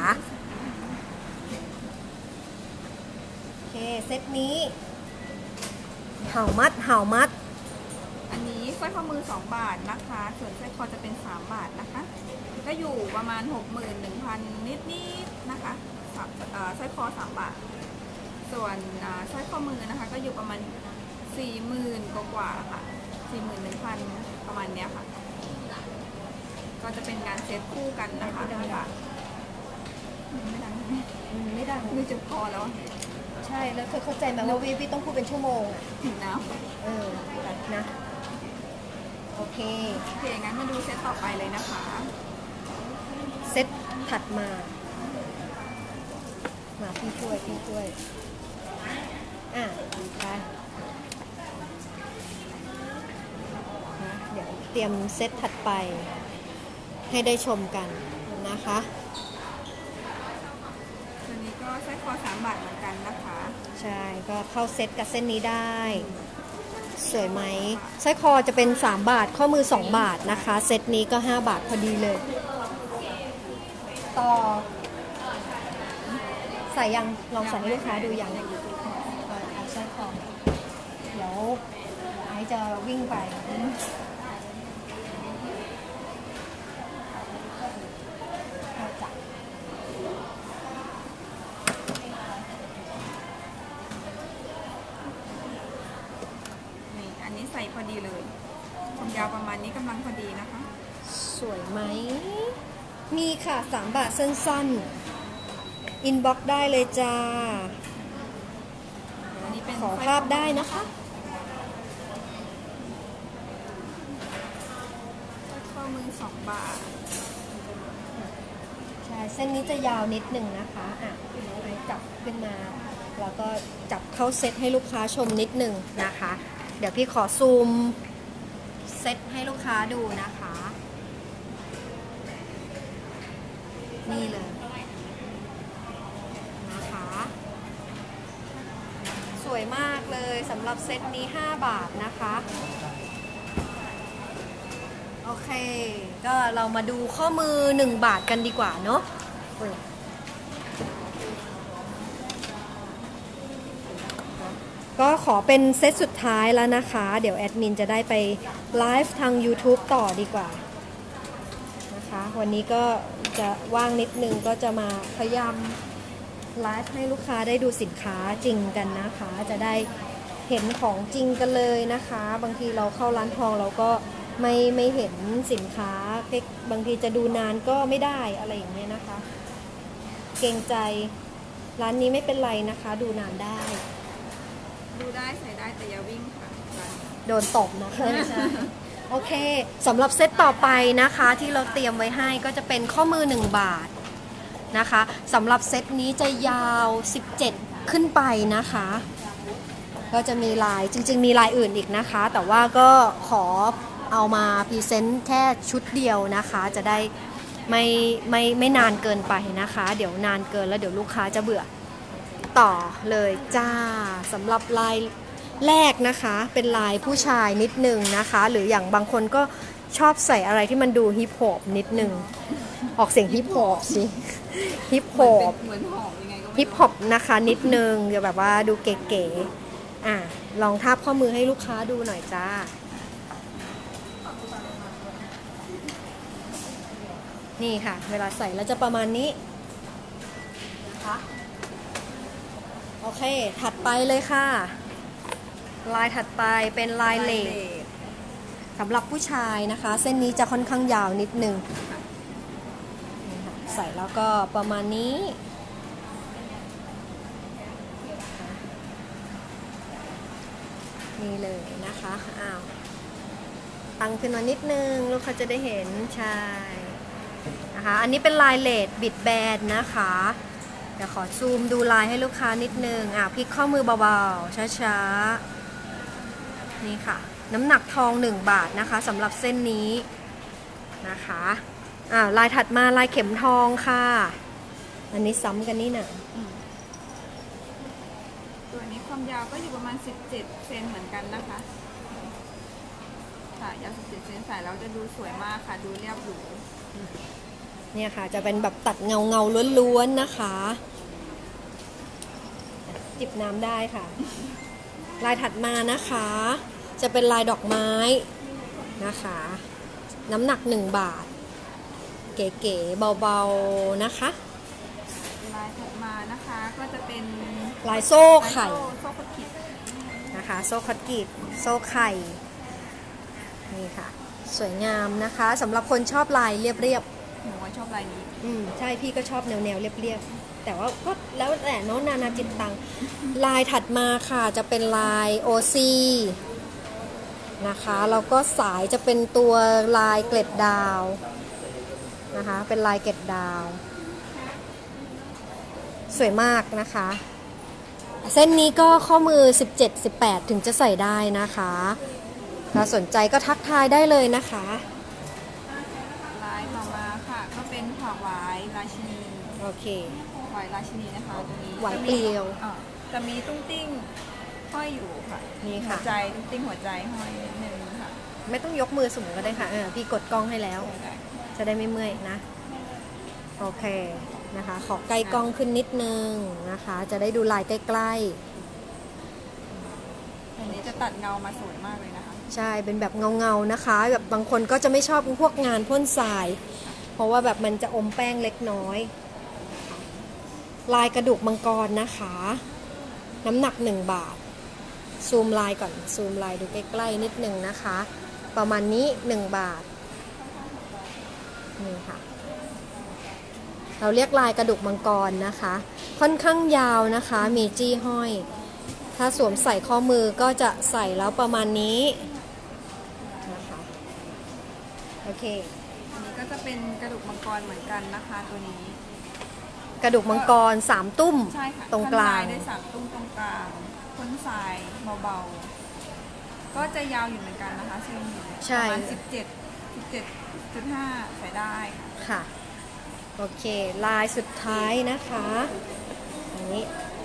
โอเคเซตนี้เห่ามัดเห่ามัดอันนี้สร้อยข้อมือสองบาทนะคะ ส่วนสร้อยคอจะเป็นสามบาทนะคะ ก็อยู่ประมาณ หกหมื่นหนึ่งพัน นิดๆนะคะสามเอ่อสร้อยคอสามบาท ส่วนอ่าสร้อยข้อมือนะคะ ก็อยู่ประมาณ สี่หมื่น กว่าๆค่ะ สี่หมื่นหนึ่งพัน ประมาณเนี้ยค่ะ ก็จะเป็นงานเซตคู่กันนะคะค่ะไม่ดังไหมอืมไม่ดังมือจะพอแล้วอะใช่แล้วเธอเข้าใจไหมว่าวิวิต้องพูดเป็นชั่วโมงอ่ะถึงน้เออนะโอเคโอเคงั้นมาดูเซตต่อไปเลยนะคะเซตถัดมา มาพี่ช่วยพี่ช่วย อ่ะไปนะเดี๋ยวเตรียมเซตถัดไป ให้ได้ชมกันนะคะตัวนี้ก็สร้อยคอสามบาทเหมือนกันนะคะใช่ก็เข้าเซตกับเส้นนี้ได้ สวยไหมสร้อยคอจะเป็นสามบาทข้อมือสองบาทนะคะ เซตนี้ก็ห้าบาทพอดีเลย ต่อ ใส่ยังลองใส่ให้ลูกค้าดูยังเออเอาสร้อยคอเดี๋ยวไอซ์จะวิ่งไปเอาจับนี่อันนี้ใส่พอดีเลยความยาวประมาณนี้กำลังพอดีนะคะสวยไหม มีค่ะสามบาทสั้นๆ อินบ็อกได้เลยจ้าอันนี้เป็นขอภาพได้นะคะสร้อยข้อมือสองบาทใช่ เส้นนี้จะยาวนิดหนึ่งนะคะ อ่ะน้องไอซ์จับขึ้นมา แล้วก็จับเข้าเซตให้ลูกค้าชมนิดหนึ่งนะคะ เดี๋ยวพี่ขอซูมเซตให้ลูกค้าดูนะคะ นี่เลยนะคะ สวยมากเลยสำหรับเซตนี้ห้าบาทนะคะ โอเค ก็เรามาดูข้อมือหนึ่งบาทกันดีกว่าเนาะก็ขอเป็นเซตสุดท้ายแล้วนะคะ เดี๋ยวแอดมินจะได้ไปไลฟ์ทาง YouTube ต่อดีกว่านะคะวันนี้ก็จะว่างนิดนึงก็จะมาพยายามไลฟ์ให้ลูกค้าได้ดูสินค้าจริงกันนะคะ จะได้เห็นของจริงกันเลยนะคะ บางทีเราเข้าร้านทองเราก็ไม่ไม่เห็นสินค้าบางทีจะดูนานก็ไม่ได้อะไรอย่างเงี้ยนะคะ เกรงใจร้านนี้ไม่เป็นไรนะคะ ดูนานได้ดูได้ใส่ได้แต่อย่าวิ่งค่ะโดนตบนะคะใช่โอเคสำหรับเซตต่อไปนะคะที่เราเตรียมไว้ให้ก็จะเป็นข้อมือหนึ่งบาทนะคะสำหรับเซตนี้จะยาวสิบเจ็ดขึ้นไปนะคะ ก็จะมีลายจริงๆมีลายอื่นอีกนะคะ แต่ว่าก็ขอเอามาพรีเซนต์แค่ชุดเดียวนะคะ จะได้ไม่ไม่ไม่นานเกินไปนะคะ เดี๋ยวนานเกินแล้วเดี๋ยวลูกค้าจะเบื่อต่อเลยจ้าสำหรับลายแรกนะคะเป็นลายผู้ชายนิดนึงนะคะ หรืออย่างบางคนก็ชอบใส่อะไรที่มันดูฮิปฮอปนิดนึงออกเสียงฮิปฮอปสิฮิปฮอปเหมือนหอมยังไงก็ไม่รู้ฮิปฮอปนะคะนิดนึงเดี๋ยวแบบว่าดูเก๋ๆอ่ะลองทาบข้อมือให้ลูกค้าดูหน่อยจ้านี่ค่ะเวลาใส่แล้วจะประมาณนี้นะคะโอเคถัดไปเลยค่ะลายถัดไปเป็นลายเลดสำหรับผู้ชายนะคะเส้นนี้จะค่อนข้างยาวนิดนึงใส่แล้วก็ประมาณนี้นี่เลยนะคะอ้าวตั้งขึ้นมานิดนึงลูกค้าจะได้เห็นใช่นะคะอันนี้เป็นลายเลดบิดแบนนะคะเดี๋ยวขอซูมดูลายให้ลูกค้านิดนึงอ่ะพลิกข้อมือเบาๆช้าๆนี่ค่ะน้ำหนักทองหนึ่งบาทนะคะสำหรับเส้นนี้นะคะอ่าลายถัดมาลายเข็มทองค่ะอันนี้ซ้ำกันนี่นะตัวนี้ความยาวก็อยู่ประมาณสิบเจ็ดเซนเหมือนกันนะคะค่ะยาวสิบเจ็ดเซนใส่แล้วจะดูสวยมากค่ะดูเรียบหรูเนี่ยค่ะจะเป็นแบบตัดเงาเงาล้วนๆนะคะจิบน้ำได้ค่ะลายถัดมานะคะจะเป็นลายดอกไม้นะคะน้ำหนักหนึ่งบาทเก๋ๆเบาๆนะคะลายถัดมานะคะก็จะเป็นลายโซ่ไข่โซ่คดกิดนะคะโซ่คดกิดโซ่ไข่นี่ค่ะสวยงามนะคะสำหรับคนชอบลายเรียบๆหนูว่าชอบลายนี้อืมใช่พี่ก็ชอบแนวๆเรียบๆแต่ว่าก็แล้วแต่น้องนานาจิตตังลายถัดมาค่ะจะเป็นลายโอซีนะคะแล้วก็สายจะเป็นตัวลายเกล็ดดาวนะคะเป็นลายเกล็ดดาวสวยมากนะคะเส้นนี้ก็ข้อมือสิบเจ็ด สิบแปดถึงจะใส่ได้นะคะถ้าสนใจก็ทักทายได้เลยนะคะลายต่อมาค่ะก็เป็นผักหวายราชินีโอเคหวายราชินีนะคะตัวนี้หวายเปลียวอ่ะจะมีตุ้งติ้งห้อยอยู่ค่ะนี่ค่ะหัวใจตุ้งติ้งหัวใจห้อยนิดนึงค่ะไม่ต้องยกมือสูงก็ได้ค่ะเออพี่กดกล้องให้แล้วได้จะได้ไม่เมื่อยนะโอเคนะคะ ขอใกล้กล้องขึ้นนิดนึงนะคะ จะได้ดูลายใกล้ๆอันนี้จะตัดเงามาสวยมากเลยนะคะใช่เป็นแบบเงาๆนะคะแบบบางคนก็จะไม่ชอบพวกงานพ่นทราย เพราะว่าแบบมันจะอมแป้งเล็กน้อย ลายกระดูกมังกรนะคะ น้ำหนักหนึ่งบาทซูมลายก่อนซูมลายดูใกล้ๆนิดนึงนะคะ ประมาณนี้หนึ่งบาทนี่ค่ะเราเรียกลายกระดูกมังกรนะคะ ค่อนข้างยาวนะคะมีจี้ห้อย ถ้าสวมใส่ข้อมือก็จะใส่แล้วประมาณนี้นะคะโอเคอันนี้ก็จะเป็นกระดูกมังกรเหมือนกันนะคะตัวนี้กระดูกมังกรสามตุ้มใช่ค่ะตรงกลางได้สามตุ้มตรงกลางพ่นทรายเบาๆก็จะยาวอยู่เหมือนกันนะคะเส้นนี้ใช่ประมาณสิบเจ็ด สิบเจ็ดจุดห้าใส่ได้ค่ะค่ะโอเคลายสุดท้ายนะคะอันนี้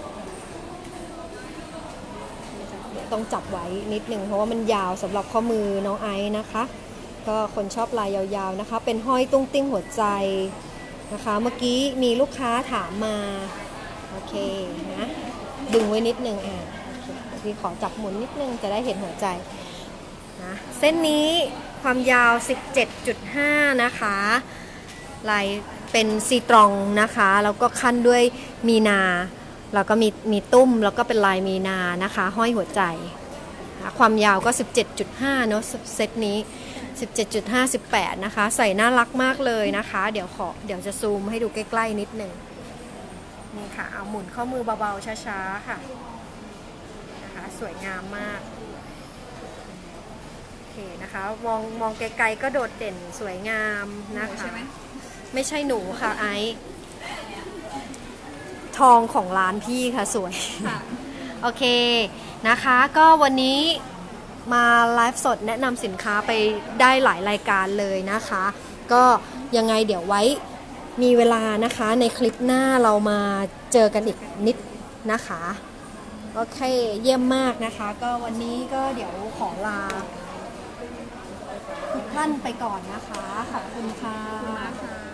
ต้องจับไว้นิดนึงเพราะว่ามันยาวสำหรับข้อมือน้องไอซ์นะคะ ก็คนชอบลายยาวๆนะคะ เป็นห้อยตุ้งติ้งหัวใจนะคะ เมื่อกี้มีลูกค้าถามมาโอเคนะดึงไว้นิดนึงอ่ะโอเคพี่ขอจับหมุนนิดนึงจะได้เห็นหัวใจนะเส้นนี้ความยาว สิบเจ็ดจุดห้า นะคะลายเป็นซีตรองนะคะแล้วก็ขั้นด้วยมีนาแล้วก็มีมีตุ้มแล้วก็เป็นลายมีนานะคะห้อยหัวใจความยาวก็ สิบเจ็ดจุดห้า เนอะเซตนี้ สิบเจ็ดจุดห้า สิบแปด นะคะใส่น่ารักมากเลยนะคะเดี๋ยวขอเดี๋ยวจะซูมให้ดูใกล้ๆนิดหนึ่งนี่ค่ะเอาหมุนข้อมือเบาๆช้าๆค่ะนะคะสวยงามมากโอเคนะคะมองมองไกลๆก็โดดเด่นสวยงามนะคะใช่ไหมไม่ใช่หนูค่ะไอซ์ทองของร้านพี่ค่ะสวยค่ะโอเคนะคะก็วันนี้มาไลฟ์สดแนะนำสินค้าไปได้หลายรายการเลยนะคะ ก็ยังไงเดี๋ยวไว้มีเวลานะคะในคลิปหน้าเรามาเจอกันอีกนิดนะคะโอเคเยี่ยมมากนะคะก็วันนี้ก็เดี๋ยวขอลาทุกท่านไปก่อนนะคะขอบคุณค่ะขอบคุณมากค่ะ